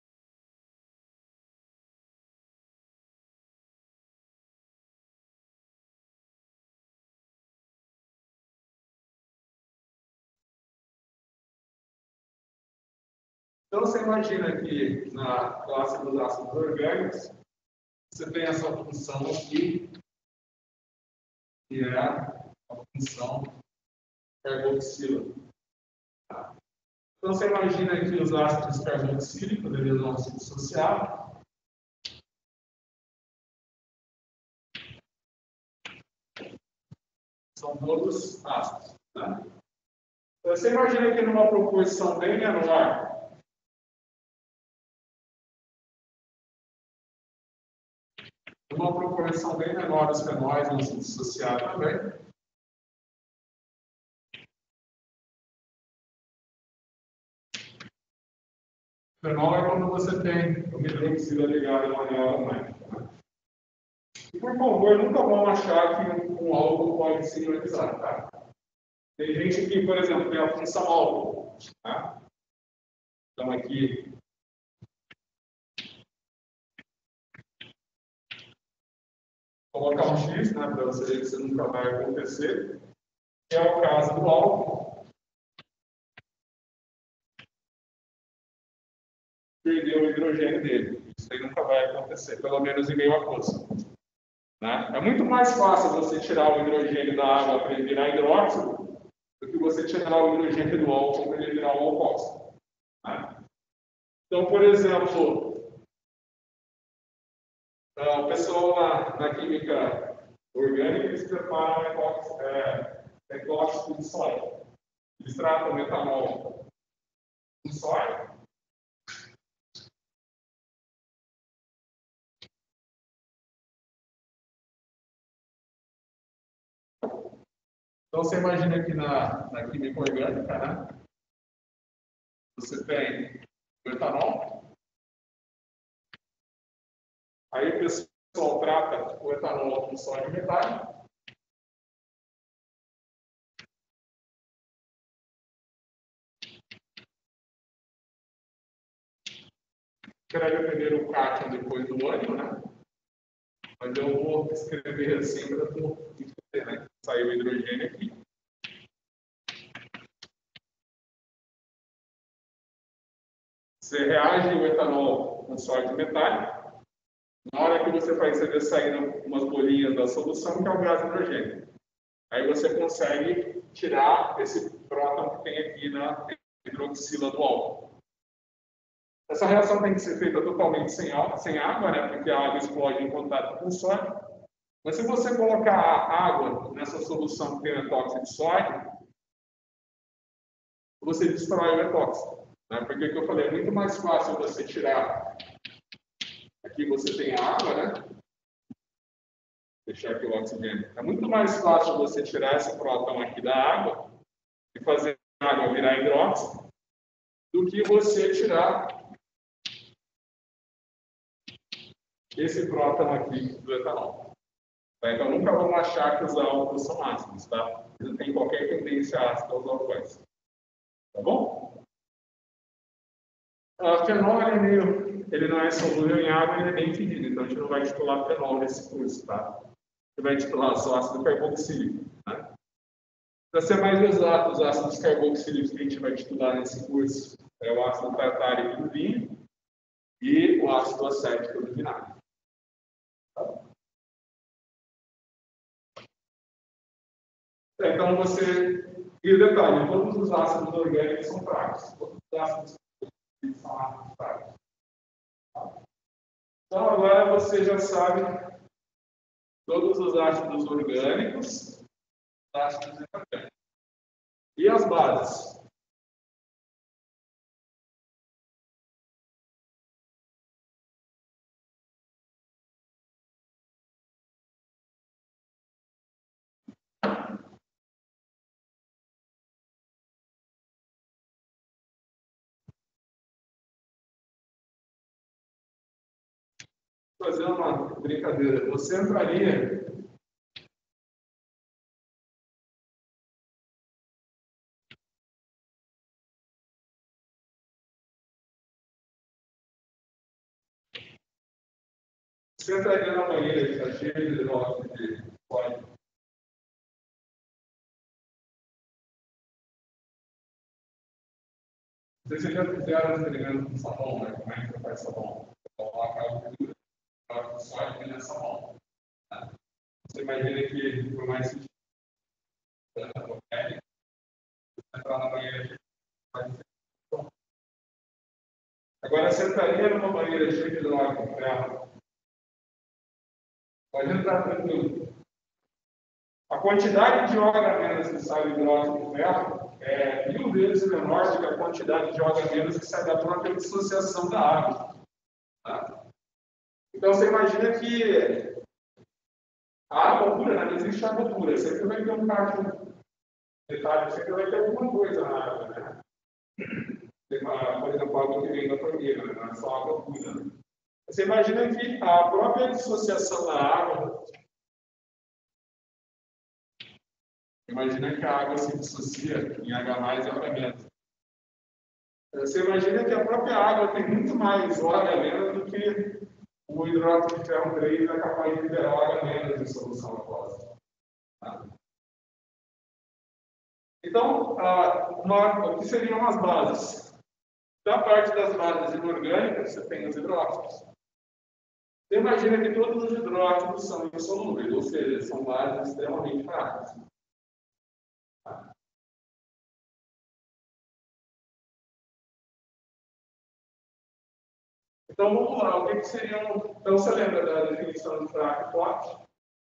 Então, você imagina que na classe dos ácidos orgânicos, você tem essa função aqui, que é a função carboxila. Tá? Então, você imagina que os ácidos carboxílicos eles vão se dissociar. São todos ácidos. Tá? Então, você imagina que numa proporção bem menor, numa proporção bem menor, os fenóis vão se dissociar também. Fenol é quando você tem uma hidroxila ligada a uma anel magnética. E, por favor, nunca vão achar que um álcool pode se ionizar, tá? Tem gente que, por exemplo, tem a função álcool, tá? Então, aqui, colocar um X, né, para você ver que isso nunca vai acontecer, que é o caso do álcool. Perdeu o hidrogênio dele. Isso aí nunca vai acontecer, pelo menos em meio aquoso. Né? É muito mais fácil você tirar o hidrogênio da água para ele virar hidróxido do que você tirar o hidrogênio do álcool para ele virar um alcoóxido. Né? Então, por exemplo, uh, o pessoal na, na química orgânica, eles preparam é, ecóxido de sódio. Eles tratam o metanol com sódio. Então, você imagina que na, na química orgânica, né, você tem o etanol. Aí o pessoal trata o etanol com sódio metálico. escreve primeiro o cátion depois do ânion, né? Mas eu vou escrever assim para tu entender, né? Saiu o hidrogênio aqui. Você reage o etanol com sólido metálico. Na hora que você faz, você vê saindo umas bolinhas da solução, que é o gás hidrogênio. Aí você consegue tirar esse próton que tem aqui na hidroxila do álcool. Essa reação tem que ser feita totalmente sem água, sem água, né? Porque a água explode em contato com o sódio. Mas se você colocar água nessa solução que tem o etóxido de sódio, você destrói o etóxido. Né? Porque o que eu falei, é muito mais fácil você tirar. Aqui você tem a água, né? Deixar aqui o oxigênio. É muito mais fácil você tirar esse próton aqui da água e fazer a água virar hidróxido do que você tirar esse próton aqui do etanol. Tá? Então, nunca vamos achar que os álcools são ácidos, tá? Eles não têm qualquer tendência ácida aos alcoóis. Tá bom? A fenol, ele, é meio, ele não é solúvel em água, ele é bem fedido. Então, a gente não vai titular fenol nesse curso, tá? Você vai titular só ácido carboxílico, né? Para ser mais exato, os ácidos carboxílicos que a gente vai titular nesse curso é o ácido tartárico do vinho e o ácido acético do vinagre. Tá? Então, você... E o detalhe, todos os ácidos orgânicos são fracos. Todos os ácidos orgânicos são ácidos fracos. Tá? Então, agora você já sabe todos os ácidos orgânicos, ácidos inorgânicos. E as bases? Vou fazer uma brincadeira. Você entraria Você entraria na banheira que está cheia de hidróxido de sódio. Vocês já fizeram experimento com sabão, né? Como é que você faz sabão? Você coloca a gordura, coloca o sódio e na sabão. Tá? Você imagina que, por mais que você entrar na banheira, agora você entraria numa banheira cheia de hidróxido de ferro. Pode entrar tranquilo. A quantidade de O H- que sai do hidróxido de ferro é mil vezes menor do que a quantidade de O H- que sai da própria dissociação da água. Tá? Então, você imagina que a água pura, né? Não existe água pura. Sempre vai ter um cátion metálico, sempre vai ter alguma coisa na água. Né? Tem uma, por exemplo, a água que vem da torneira, né? Não é só água pura. Né? Você imagina que a própria dissociação da água... Imagina que a água se dissocia em H mais e O H-. Você imagina que a própria água tem muito mais O H- do que o hidróxido de ferro três é capaz de liberar O H- em solução aquosa. Tá? Então, uma, o que seriam as bases? Da parte das bases inorgânicas, você tem os hidróxidos. Você imagina que todos os hidróxidos são insolúveis, ou seja, são bases extremamente fracas. Tá? Então, vamos lá. O que, que seriam... Então, você lembra da definição de fraco e forte?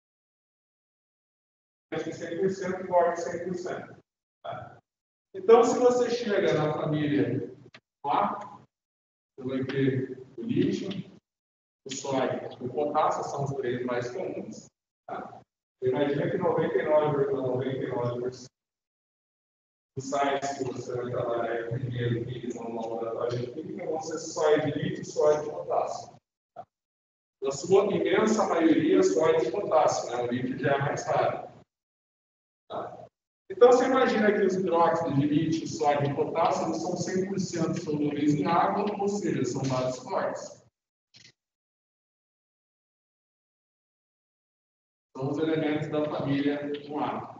cem por cento forte cem por cento. Tá? Então, se você chega na família A, você vai ter o lítio, o sódio e o potássio, são os três mais comuns. Tá? Imagina que noventa e nove vírgula noventa e nove por cento dos sais que você vai trabalhar em primeiro química no laboratório de química vão ser sóis de lítio, sóis de potássio. Tá? Na sua imensa maioria, sóis de potássio, né? O lítio já é mais raro. Tá? Então, você imagina que os hidróxidos de lítio, sódio e potássio eles são cem por cento solúveis em água, ou seja, são bases fortes. São os elementos da família um A.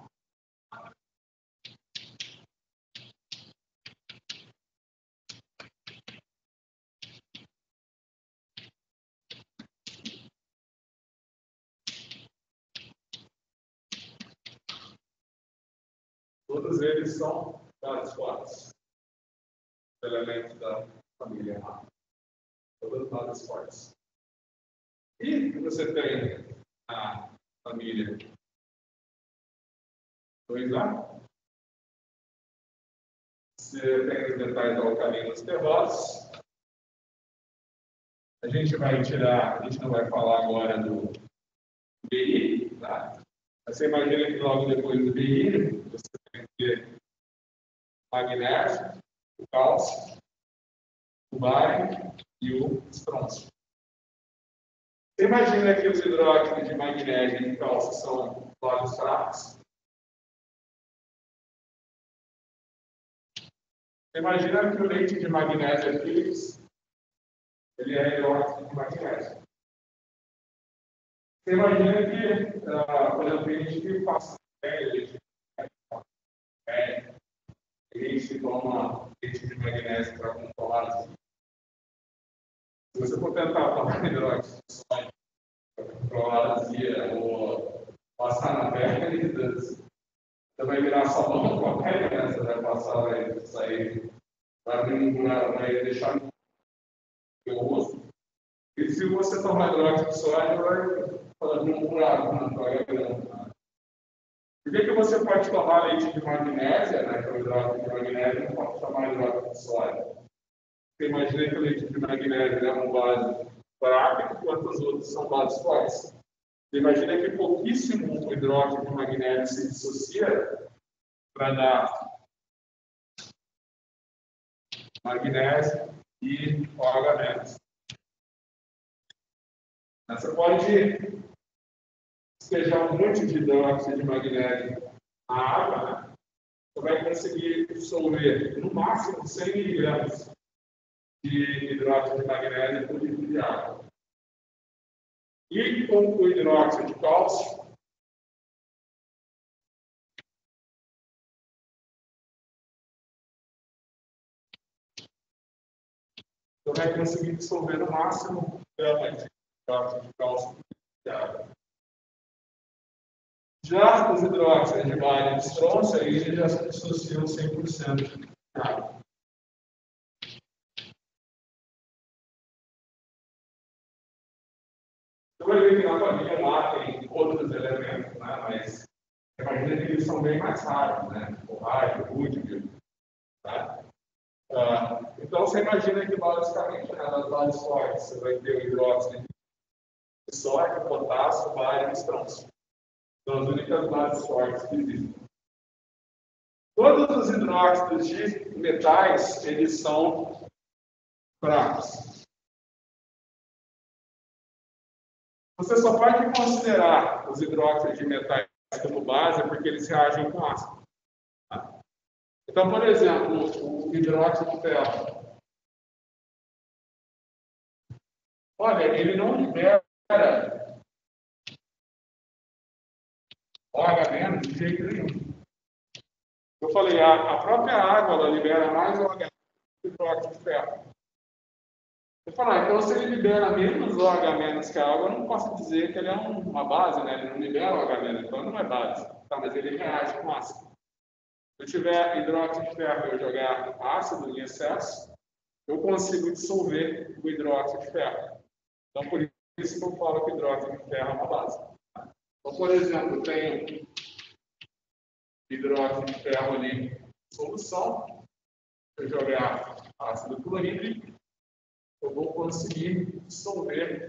Todos eles são bases fortes. Os elementos da família A. Todas bases fortes. E você tem a família dois A. Você tem os metais alcalinos terrosos. A gente vai tirar, a gente não vai falar agora do B I, tá? Você imagina que logo depois do B I, você tem que ter o magnésio, o cálcio, o bário e o estrôncio. Você imagina que os hidróxidos de magnésio e de cálcio são bases fracos? Você imagina que o leite de magnésio é Philips, ele é hidróxido de magnésio. Você imagina que, uh, por exemplo, a gente que passa leite, é, a gente toma leite de magnésio para controlar assim. Se você for tentar tomar hidróxido de sódio para controlar a azia ou passar na pele, você vai virar sua mão com a pele, né? Você vai passar, vai sair, vai abrir um buraco, vai deixar no seu rosto. E se você tomar hidróxido de sódio, vai abrir um buraco na sua garganta. Por que, que você pode tomar leite de magnésia, né? Que é o hidróxido de magnésio, não pode tomar hidróxido de sódio? Você imagina que o leite de magnésio é uma base fraca, enquanto as outras são bases fortes. Você imagina que pouquíssimo hidróxido de magnésio se dissocia para dar magnésio e O H menos. Você pode despejar um monte de hidróxido de magnésio na água, né? Você vai conseguir dissolver no máximo cem miligramas de hidróxido de magnésio por litro de água. E com o hidróxido de cálcio, você vai conseguir dissolver no máximo gramas de hidróxido de cálcio por litro de água. Já os hidróxidos de bário e de estrôncio, aí eles já se dissociam cem por cento de água. Você vai ver que na família lá tem outros elementos, né? Mas imagina que eles são bem mais raros, né? O rádio, o rúdio, tá? Uh, então você imagina que basicamente nas bases fortes você vai ter o hidróxido de sódio, potássio, bário e estrôncio. São as únicas bases fortes que existem. Todos os hidróxidos de metais, eles são fracos. Você só pode considerar os hidróxidos de metais como base porque eles reagem com ácido. Então, por exemplo, o hidróxido de ferro. Olha, ele não libera O H menos de jeito nenhum. Eu falei, a, a própria água ela libera mais O H menos que o hidróxido de ferro. Eu falei, então se ele libera menos O H menos que a água, eu não posso dizer que ele é um, uma base, né? Ele não libera O H menos, então não é base. Tá, mas ele reage com ácido. Se eu tiver hidróxido de ferro e eu jogar ácido em excesso, eu consigo dissolver o hidróxido de ferro. Então, por isso que eu falo que o hidróxido de ferro é uma base. Então, por exemplo, eu tenho hidróxido de ferro ali em solução. Se eu jogar ácido clorídrico, eu vou conseguir dissolver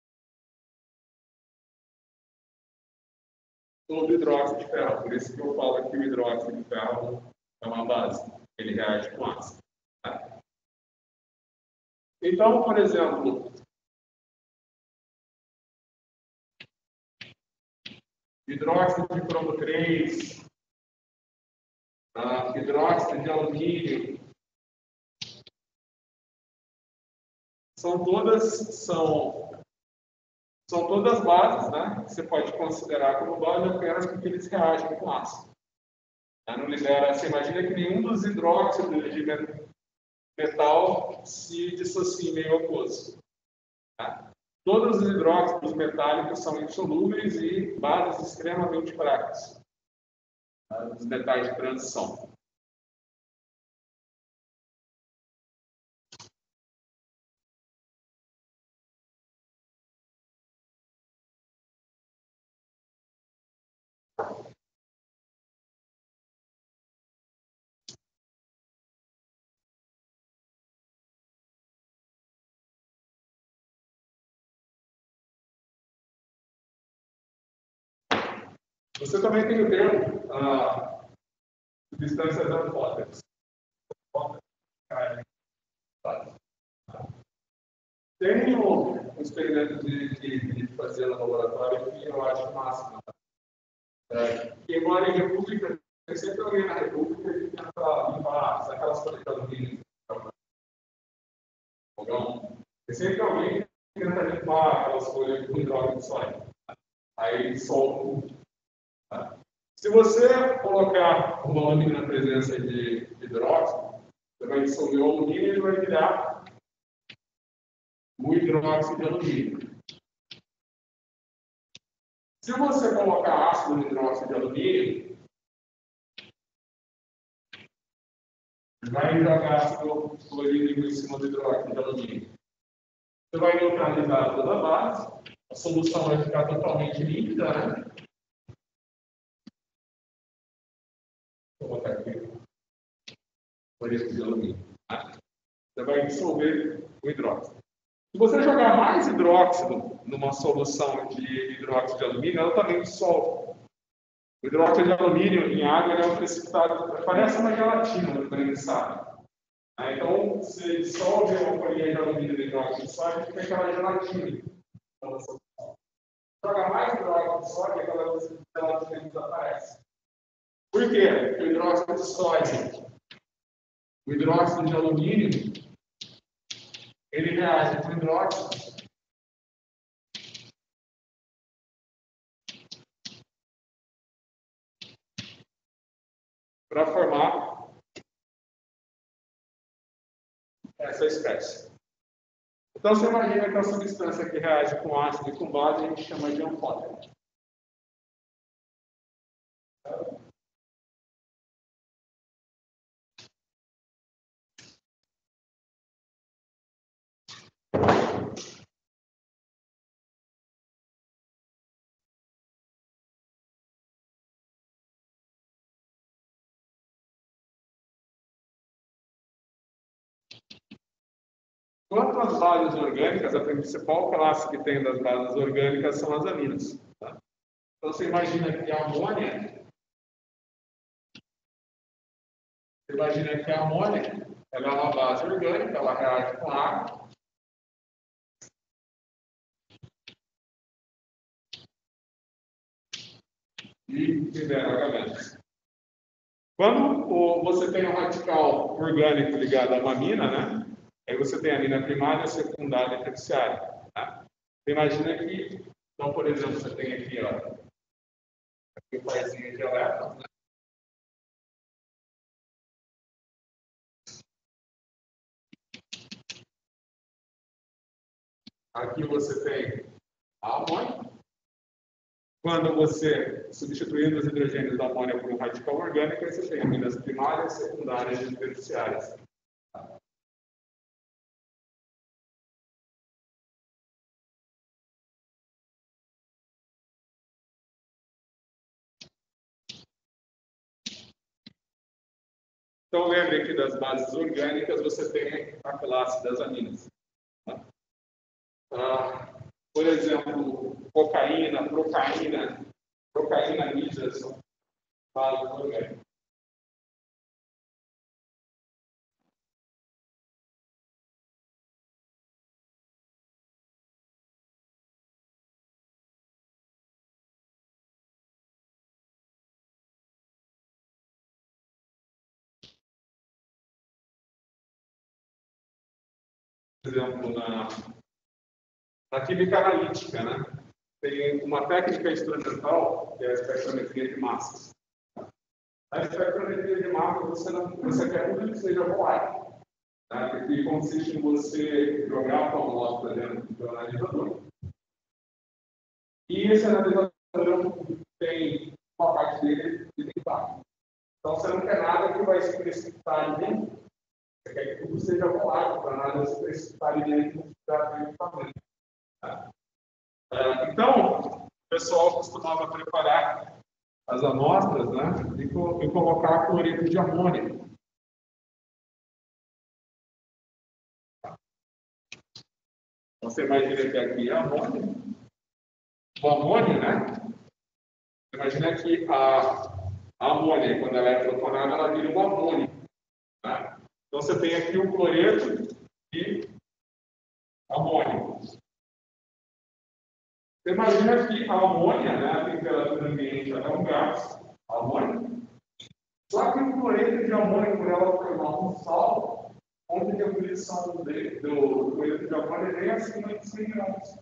todo o hidróxido de ferro. Por isso que eu falo que o hidróxido de ferro é uma base. Ele reage com ácido. Tá? Então, por exemplo, hidróxido de cromo três, ah, hidróxido de alumínio. São todas, são, são todas bases, né? Que você pode considerar como base apenas porque eles reagem com ácido. Não libera, você imagina que nenhum dos hidróxidos de metal se dissocia em meio oposto. Tá? Todos os hidróxidos metálicos são insolúveis e bases extremamente fracas. Tá? Os metais de transição. Você também tem o termo ah, substâncias anfóteres. Tem um experimento de, de, de fazer no laboratório que eu acho máximo. É, que embora em república, tem sempre alguém na república que tenta limpar aquelas folhas de alumínio. Então, tem sempre alguém que tenta limpar aquelas folhas com hidrógeno sólido. Aí solta. Tá? Se você colocar o alumínio na presença de hidróxido, você vai dissolver o alumínio e ele vai virar o hidróxido de alumínio. Se você colocar ácido no hidróxido de alumínio, vai jogar ácido clorídrico em cima do hidróxido de alumínio. Você vai neutralizar toda a base, a solução vai ficar totalmente líquida, né? Vou botar aqui clorídrico de alumínio. Você vai dissolver o hidróxido. Se você jogar mais hidróxido numa solução de hidróxido de alumínio, ela também dissolve. O hidróxido de alumínio em água ele é um precipitado, parece uma gelatina no condensado. Então, você dissolve uma folhinha de alumínio no hidróxido de sódio e fica aquela gelatina. Então, você joga mais hidróxido de sódio e aquela gelatina desaparece. Por quê? Porque o hidróxido de sódio, o hidróxido de alumínio, ele reage com o hidróxido para formar essa espécie. Então, você imagina que a substância que reage com ácido e com base a gente chama de anfótero. Quanto às bases orgânicas, a principal classe que tem das bases orgânicas são as aminas. Tá? Então, você imagina que a amônia, você imagina que a amônia ela é uma base orgânica, ela reage com água. E libera H. Quando o, você tem um radical orgânico ligado a uma amina, né? Aí você tem a amina primária, secundária e terciária. Tá? Você imagina que, então, por exemplo, você tem aqui, ó, aqui o parzinho de elétrons, né? Aqui você tem a amônia. Quando você, substituindo os hidrogênios da amônia por um radical orgânico, aí você tem aminas primárias, secundárias e terciárias. Então, lembre que das bases orgânicas você tem a classe das aminas. Tá? Ah, por exemplo, cocaína, procaína, procaína nitra são bases orgânicas. exemplo, na, na química analítica, né? Tem uma técnica experimental, que é a espectrometria de massas. A espectrometria de massas, você, não, você quer tudo que seja volátil. Tá? Que consiste em você jogar a amostra dentro do analisador. E esse analisador tem uma parte dele que tem impacto. Então, você não quer nada que vai se precipitar ali dentro. Você quer que tudo seja volátil, para nada se precipitar ali dentro do equipamento. Tá? Então, o pessoal costumava preparar as amostras, né, e, co e colocar cloreto de amônio. Então, você imagina que aqui é amônio. O amônio, né? Imagina que a, a amônia, quando ela é protonada, ela vira um amônio. Né? Então, você tem aqui o cloreto e amônio. Você imagina que a amônia, né, a temperatura ambiente é um gás, a amônia. Só que o cloreto de amônio, por ela formar um sal, onde a ebulição do, do cloreto de amônia vem acima de cem graus.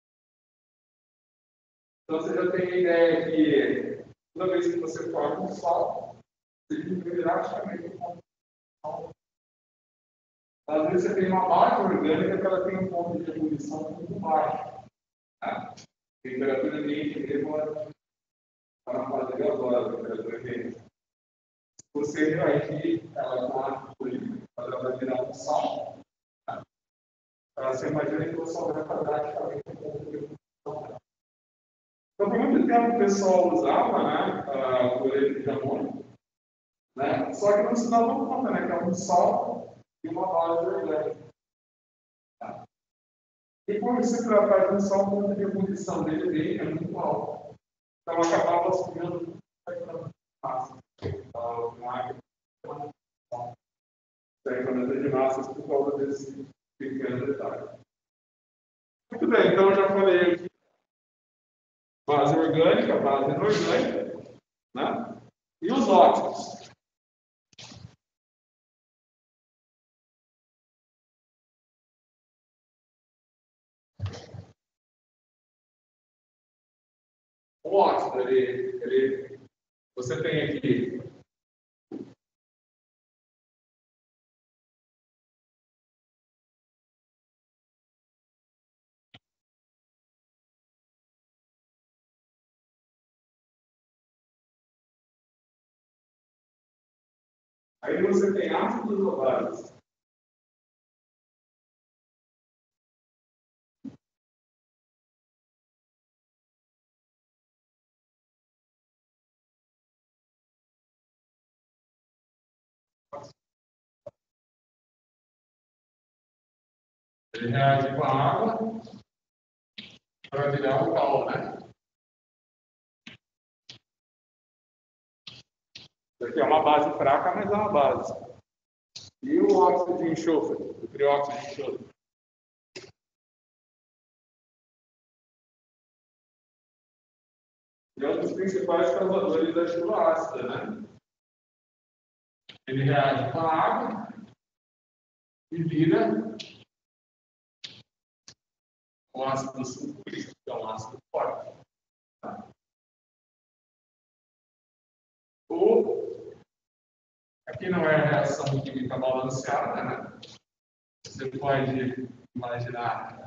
Então, você já tem a ideia que toda vez que você forma um sal, você diminui drasticamente o ponto de sal. Às vezes, você tem uma base orgânica que ela tem um ponto de ebulição muito baixo. A temperatura ambiente mesmo está na fase gasosa, a temperatura ambiente. Se você reagir ela com a fluida, ela vai virar um sal. Tá? Então, você imagina que o sal vai estar drasticamente um ponto de ebulição. Então, por muito tempo o pessoal usava, né, o cloreto de amônio, né, só que não se dava conta, né, que é um sal e uma base orgânica. Tá? E por se tratar de um sal, o ponto de ebulição dele é muito alto. Então, acabava subindo muito massa. Então, de massas por causa desse pequeno detalhe. Muito bem, então eu já falei aqui. Base orgânica, base inorgânica, né? E os óxidos. O óxido, ele, ele, você tem aqui aí você tem ácidos ou bases? Ele reage com a água para virar um cal, né? Isso aqui é uma base fraca, mas é uma base. E o óxido de enxofre, o trióxido de enxofre? É um dos principais causadores da chuva ácida, né? Ele reage com a água e vira um ácido sulfúrico, que é um ácido forte. Tá? Ou, aqui não é reação química balanceada, né? Você pode imaginar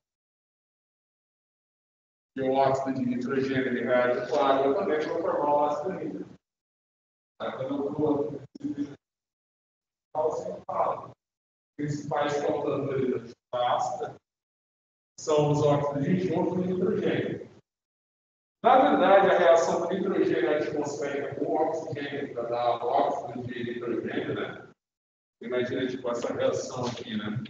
que o óxido de nitrogênio ele reage com a água também para formar o ácido nítrico. Tá? Quando eu vou os principais causadores da chuva ácida são os óxidos de enxofre e nitrogênio. Na verdade, a reação do nitrogênio atmosférico com o oxigênio para dar óxido de nitrogênio, né? Imagina tipo essa reação aqui, né?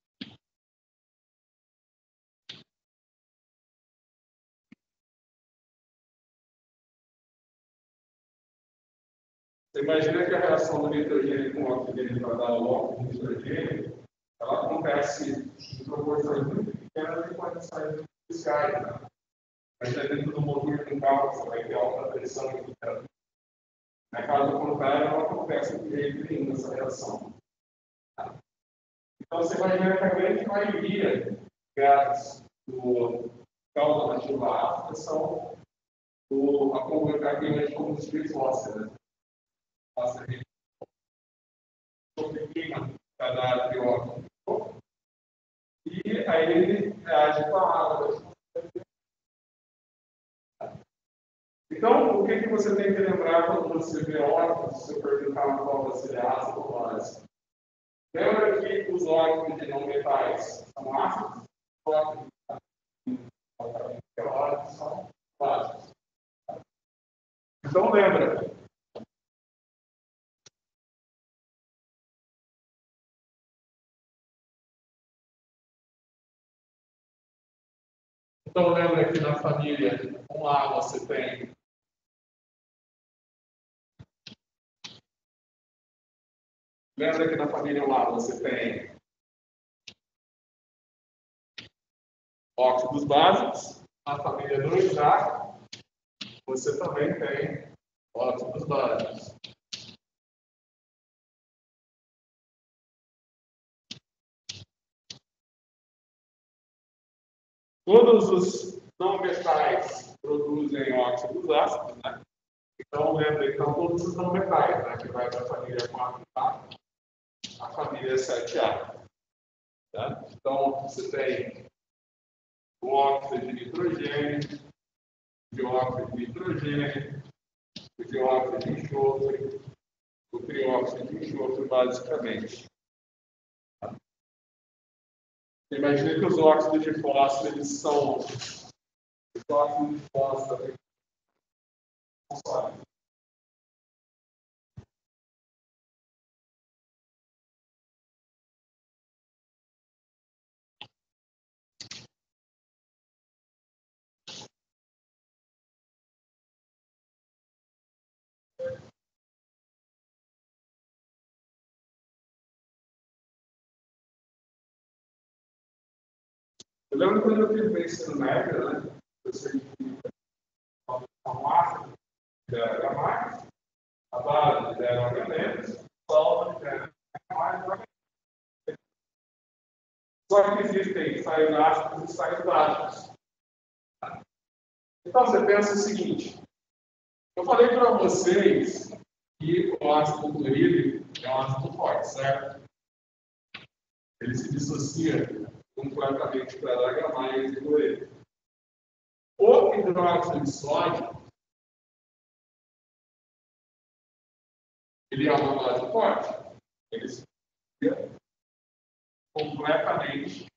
Você imagina que a reação do nitrogênio com o oxigênio para dar o óxido de nitrogênio, ela acontece em proporções muito pequenas e condições especiais, né? Mas é dentro do motor de um carro, você vai ter alta pressão e temperatura. Na caso contrário, ela acontece de jeito nenhum essa reação. Tá? Então, você imagina que a grande maioria dos gases do caldo nativa ácida são o, a combustão de combustíveis fósseis. Né? Nossa, a gente queima cada dióxido e aí ele reage com a água. Então, o que, que você tem que lembrar quando você vê óxidos, se eu perguntar uma prova se ele é ácido ou base? Lembra que os óxidos de não metais são ácidos? Óxidos de são básicos. Então, lembra. Então, lembra que na família um A você tem Lembra que na família um A você tem óxidos básicos. Na família dois A você também tem óxidos básicos. Todos os não metais produzem óxidos ácidos, né? Então, lembra, então, todos os não metais, né? Que vai da família quatro A à família sete A. Tá? Então, você tem o óxido de nitrogênio, o dióxido de nitrogênio, o dióxido de enxofre, o trióxido de enxofre, basicamente. Tá? Imagina que os óxidos de fósforo, eles são os óxidos de fósforo sólidos. Eu lembro quando eu fiz meu ensino médio, né? Eu sei que a massa era mais, a base era H menos, o solo era mais. Só que existem sais ácidos e sais básicos. Então você pensa o seguinte: eu falei para vocês que o ácido clorídrico é um ácido forte, certo? Ele se dissocia completamente para H e cloreto. O hidróxido de sódio, ele é uma base forte. Ele se dissocia completamente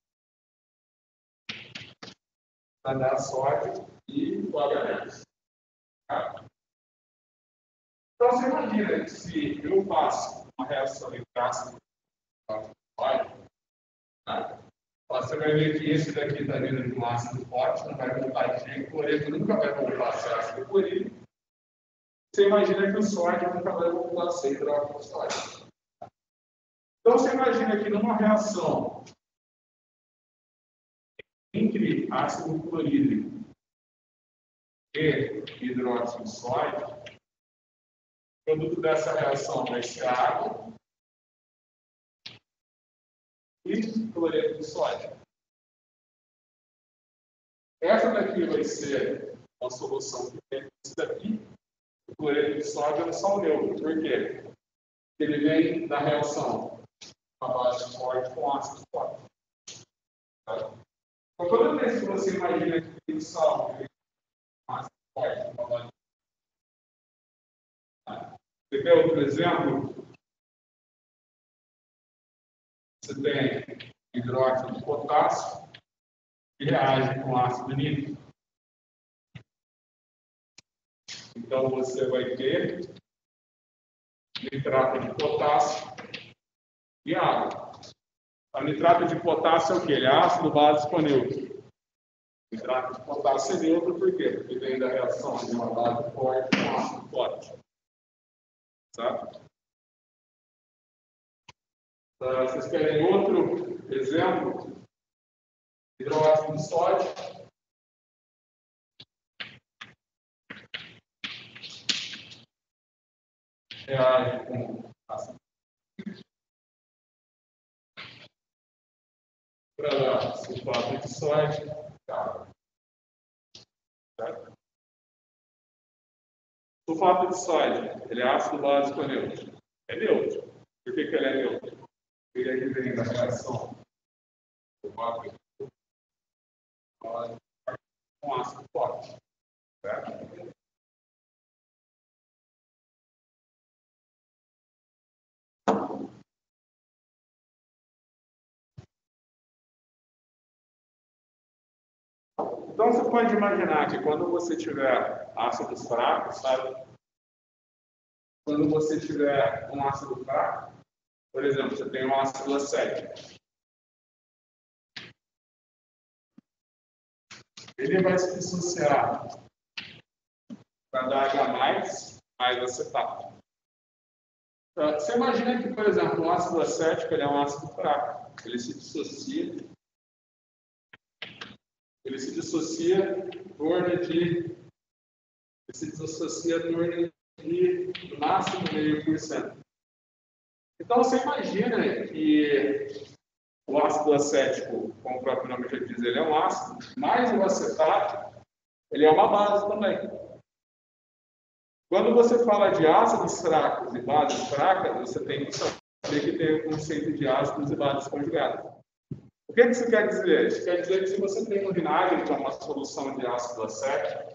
para dar sódio e o H-. Tá? Então você imagina que se eu faço uma reação em ácido e sódio, tá? Você vai ver que esse daqui está vindo de um ácido forte, não vai voltar de cloreto, nunca vai voltar a ser ácido clorídrico. Você imagina que o sódio nunca vai voltar a ser hidróxido de sódio. Então você imagina que numa reação entre ácido clorídrico e hidróxido de sódio, o produto dessa reação vai ser água e cloreto de sódio. Essa daqui vai ser uma solução que tem isso daqui. O cloreto de sódio é só um neutro. Por quê? Porque ele vem da reação a base forte com ácido forte. Tá? Então, toda vez que você imagina que tem sal com ácido forte, com base... Tá? Você quer outro exemplo? Você tem hidróxido de potássio que reage com ácido nítrico. Então, você vai ter nitrato de potássio e água. O nitrato de potássio é o quê? Ele é ácido básico neutro. O nitrato de potássio é neutro por quê? Porque vem da reação de uma base forte com ácido forte. Certo? Uh, vocês querem outro exemplo? Hidróxido de sódio. Reage com ácido. para dar sulfato de sódio, tá? Certo? Sulfato de sódio, ele é ácido básico ou neutro? É neutro. Por que, que ele é neutro? Ele aí vem da reação sulfato de sódio com ácido forte. Certo? Então, você pode imaginar que quando você tiver ácidos fracos, sabe? Quando você tiver um ácido fraco, por exemplo, você tem um ácido acético. Ele vai se dissociar para dar H mais, mais acetato. Você imagina que, por exemplo, o ácido acético ele é um ácido fraco. Ele se dissocia. Ele se dissocia em torno de. Ele se dissocia em torno de, no máximo, meio por cento. Então, você imagina que o ácido acético, como o próprio nome já diz, ele é um ácido, mas o acetato, ele é uma base também. Quando você fala de ácidos fracos e bases fracas, você tem que saber que tem o conceito de ácidos e bases conjugadas. O que isso quer dizer? Isso quer dizer que se você tem um vinagre, que é uma solução de ácido acético,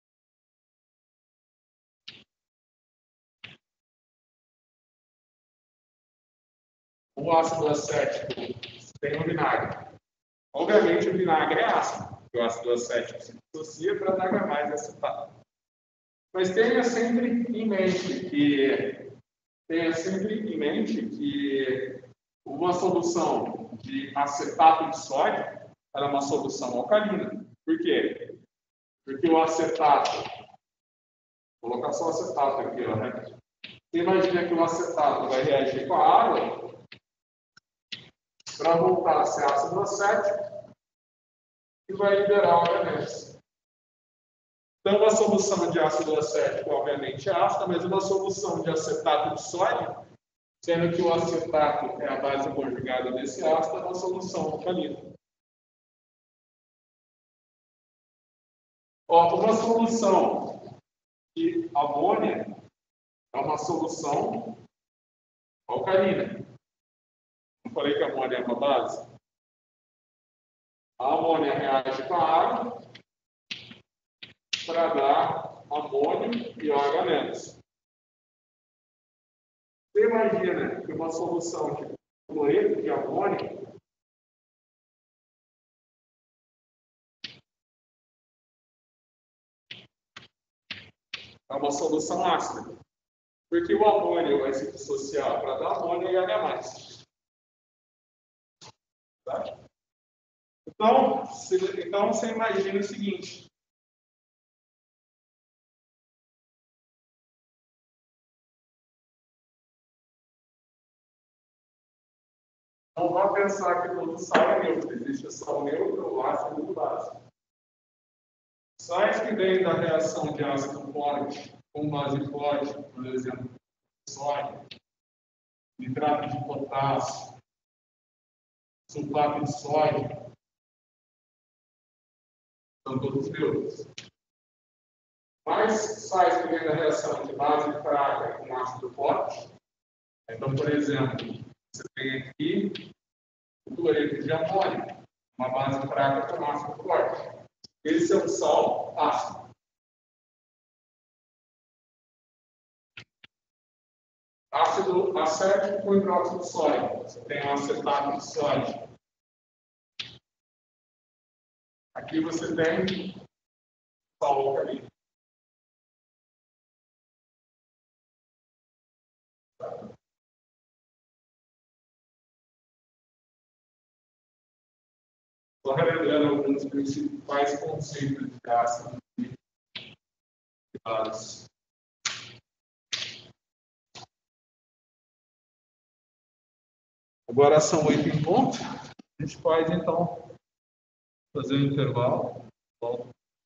o ácido acético tem um vinagre. Obviamente, o vinagre é ácido, porque o ácido acético se dissocia para dar H mais acetato. Mas tenha sempre em mente que tenha sempre em mente que uma solução de acetato de sódio era uma solução alcalina. Por quê? Porque o acetato, vou colocar só o acetato aqui, ó, né? Você imagina que o acetato vai reagir com a água para voltar a ser ácido acético e vai liberar o H mais. Então, a solução de ácido acético, obviamente, é ácida, mas uma solução de acetato de sódio, sendo que o acetato é a base conjugada desse ácido, é uma solução alcalina. Ó, uma solução de amônia é uma solução alcalina. Não falei que a amônia é uma base? A amônia reage com a água para dar amônio e O H menos. Você imagina que uma solução de cloreto de amônio é uma solução ácida. Porque o amônio vai se dissociar para dar amônio e H mais. Tá? Então, se, então, você imagina o seguinte. Não vá pensar que todo sal é neutro. Existe o sal neutro, o ácido e o básico. Sais que vêm da reação de ácido forte com base forte, por exemplo, sódio, nitrato de potássio, sulfato de sódio, são todos neutros. Mas sais que vêm da reação de base fraca com ácido forte, então, por exemplo, você tem aqui o cloreto de amônio, uma base fraca com ácido forte. Esse é um sal ácido. Ácido acético com hidróxido de sódio. Você tem o acetato de sódio. Aqui você tem sal alcalino. Só relembrando alguns principais conceitos de ácido e base. Agora são oito em ponto. A gente pode, então, fazer um intervalo. Bom.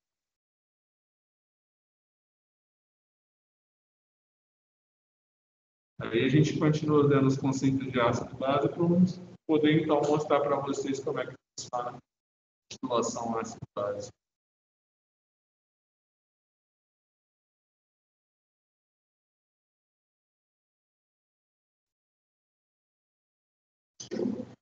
Aí a gente continua vendo os conceitos de ácido e base para poder, então, mostrar para vocês como é que para titulação ácido básico. Thank you.